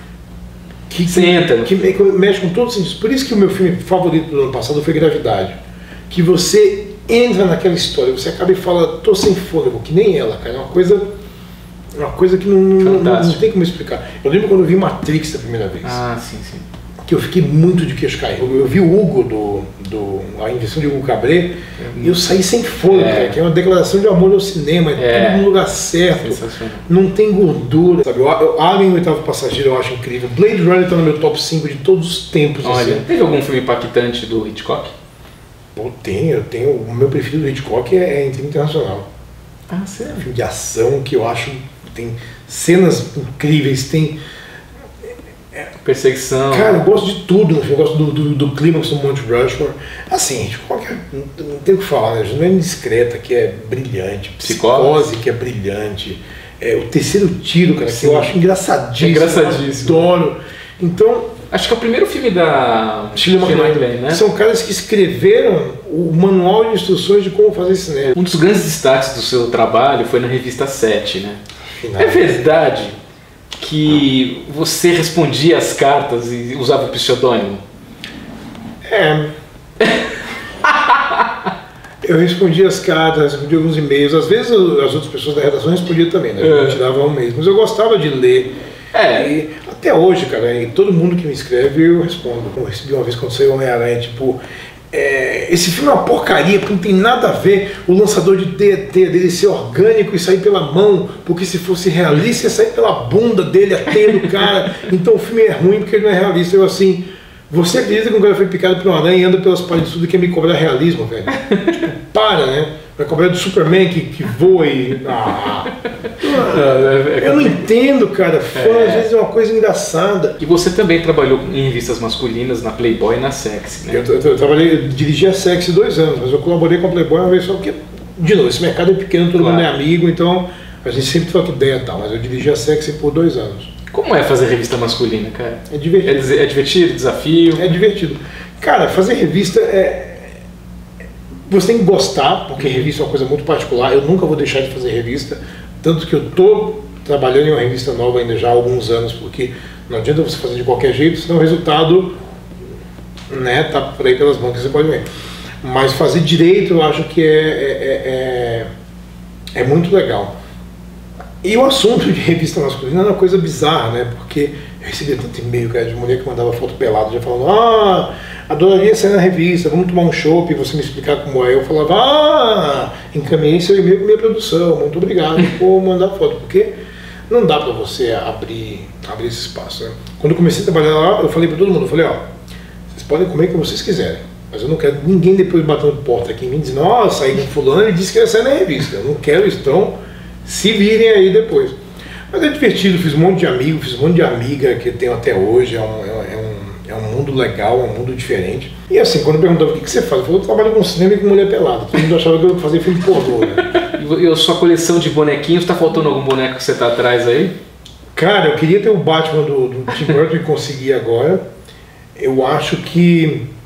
Que, que, que mexe com todos os sentidos. Por isso que o meu filme favorito do ano passado foi Gravidade. Que você entra naquela história, você acaba e fala, tô sem fôlego, que nem ela, cara. É uma coisa, uma coisa que não, não, não tem como explicar. Eu lembro quando eu vi Matrix a primeira vez. Ah, sim, sim. Que eu fiquei muito de queixo caído. Eu, eu vi o Hugo, do, do, a invenção de Hugo Cabret, é, e eu saí sem fôlego, é. Cara, que é uma declaração de amor ao cinema, é, é tudo no lugar certo, não tem gordura. Sabe? O Alien, o Oitavo Passageiro, eu acho incrível. Blade Runner está no meu top cinco de todos os tempos. Olha, assim. Teve algum filme impactante do Hitchcock? Pô, tem, eu tenho. O meu preferido do Hitchcock é, é Internacional. Ah, sério? É um filme de ação que eu acho tem cenas incríveis, tem... Perseguição. Cara, eu gosto de tudo no filme, eu gosto do, do, do clímax do Monte Rushmore. Assim, Hitchcock, não, não tem o que falar, né? Não é Indiscreta, que é brilhante. Psicose, que é brilhante. É, o Terceiro Tiro, cara, Sim. que eu acho engraçadíssimo. É engraçadíssimo. Eu adoro. Então... Acho que é o primeiro filme da Shirley MacLaine, né? São caras que escreveram o manual de instruções de como fazer cinema. Um dos grandes destaques do seu trabalho foi na revista Sete, né? Final. É verdade que você respondia as cartas e usava o pseudônimo? É. Eu respondia as cartas, respondia alguns e-mails. Às vezes as outras pessoas da redação respondiam também, né? Eu tirava um mês. Mas eu gostava de ler. É. E até hoje, cara, e todo mundo que me escreve eu respondo. Eu recebi uma vez quando saiu Homem-Aranha, tipo... É, esse filme é uma porcaria, porque não tem nada a ver o lançador de D T dele ser orgânico e sair pela mão, porque se fosse realista ia sair pela bunda dele, a teia do cara. Então o filme é ruim porque ele não é realista. Eu assim, você acredita que um cara foi picado por uma aranha e anda pelas paredes tudo e quer me cobrar realismo, velho? Tipo, para, né? Vai cobrar do Superman que, que voa e... Ah. Eu não entendo, cara. Fã, é. Às vezes é uma coisa engraçada. E você também trabalhou em revistas masculinas, na Playboy e na Sexy, né? Eu, eu, eu trabalhei, eu dirigi a Sexy dois anos, mas eu colaborei com a Playboy uma vez só porque, de novo, esse mercado é pequeno, todo claro. mundo é amigo, então a gente sempre troca ideia e tal, mas eu dirigi a Sexy por dois anos. Como é fazer revista masculina, cara? É divertido. É, é divertido, desafio? É divertido. Cara, fazer revista é... Você tem que gostar, porque revista é uma coisa muito particular. Eu nunca vou deixar de fazer revista, tanto que eu estou trabalhando em uma revista nova ainda já há alguns anos, porque não adianta você fazer de qualquer jeito, senão o resultado, né, tá por aí pelas mãos que você pode ver. Mas fazer direito eu acho que é, é, é, é muito legal. E o assunto de revista masculina é uma coisa bizarra, né? Porque eu recebia tanto e-mail, cara, de mulher que mandava foto pelada, já falando, ah, adoraria sair na revista, vamos tomar um chopp e você me explicar como é. Eu falava, ah, encaminhei seu e-mail com minha produção, muito obrigado por mandar foto, porque não dá pra você abrir, abrir esse espaço, né? Quando eu comecei a trabalhar lá, eu falei pra todo mundo, eu falei, ó, vocês podem comer como vocês quiserem, mas eu não quero ninguém depois batendo porta aqui em mim dizendo, ó, saí com fulano e disse que ia sair na revista, eu não quero isso, então se virem aí depois. Mas é divertido, fiz um monte de amigos, fiz um monte de amiga que eu tenho até hoje, é um, é um, é um mundo legal, é um mundo diferente. E assim, quando eu perguntava o que, que você faz, eu falei, eu trabalho com cinema e com mulher pelada, todo mundo achava que eu fazia filme pornô, né? E a sua coleção de bonequinhos, tá faltando algum boneco que você tá atrás aí? Cara, eu queria ter o Batman do, do Tim Burton e consegui agora. Eu acho que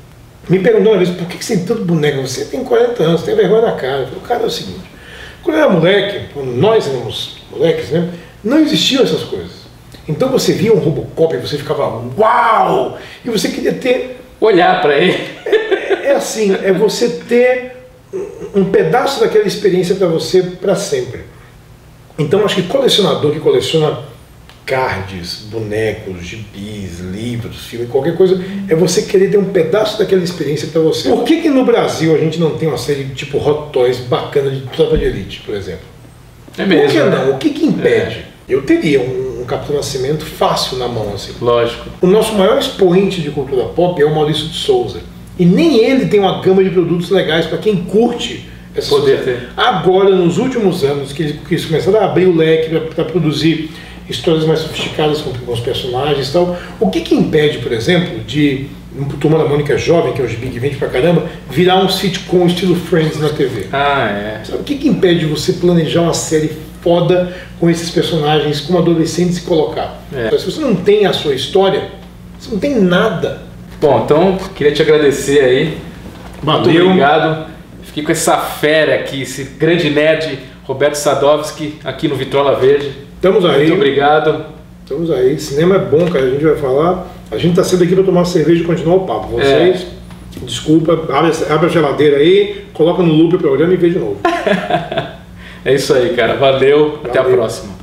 Me perguntou uma vez, por que você tem tanto boneco? Você tem quarenta anos, tem vergonha na cara. Eu falei, cara, é o seguinte, quando eu era moleque, quando nós éramos moleques, né, não existiam essas coisas. Então você via um Robocop e você ficava, uau! E você queria ter... Olhar para ele. É, é assim, é você ter um pedaço daquela experiência para você para sempre. Então acho que colecionador que coleciona cards, bonecos, gibis, livros, filmes, qualquer coisa, é você querer ter um pedaço daquela experiência para você. Por que que no Brasil a gente não tem uma série tipo Hot Toys bacana de Tropa de Elite, por exemplo? É mesmo. Por que né? não? O que que impede? É. Eu teria um, um Capitão Nascimento fácil na mão, assim. Lógico. O nosso maior expoente de cultura pop é o Maurício de Souza. E nem ele tem uma gama de produtos legais para quem curte essa Poder sociedade. ter. Agora, nos últimos anos, que eles, que eles começaram a abrir o leque para produzir histórias mais sofisticadas com, com os personagens e tal, o que que impede, por exemplo, de Turma da Mônica Jovem, que é o gibi que vende pra caramba, virar um sitcom estilo Friends na T V? Ah, é. Sabe, o que que impede você planejar uma série foda com esses personagens, como adolescentes e colocar? É. Então, se você não tem a sua história, você não tem nada. Bom, então queria te agradecer aí. Muito Valeu. obrigado. Fiquei com essa fera aqui, esse grande nerd Roberto Sadovski aqui no Vitrola Verde. Estamos aí. Muito obrigado. Estamos aí. Cinema é bom, cara. A gente vai falar. A gente está sendo aqui para tomar uma cerveja e continuar o papo. Vocês, é. desculpa, abre, abre a geladeira aí, coloca no loop o programa e vê de novo. É isso aí, cara. Valeu. Valeu. Até a próxima.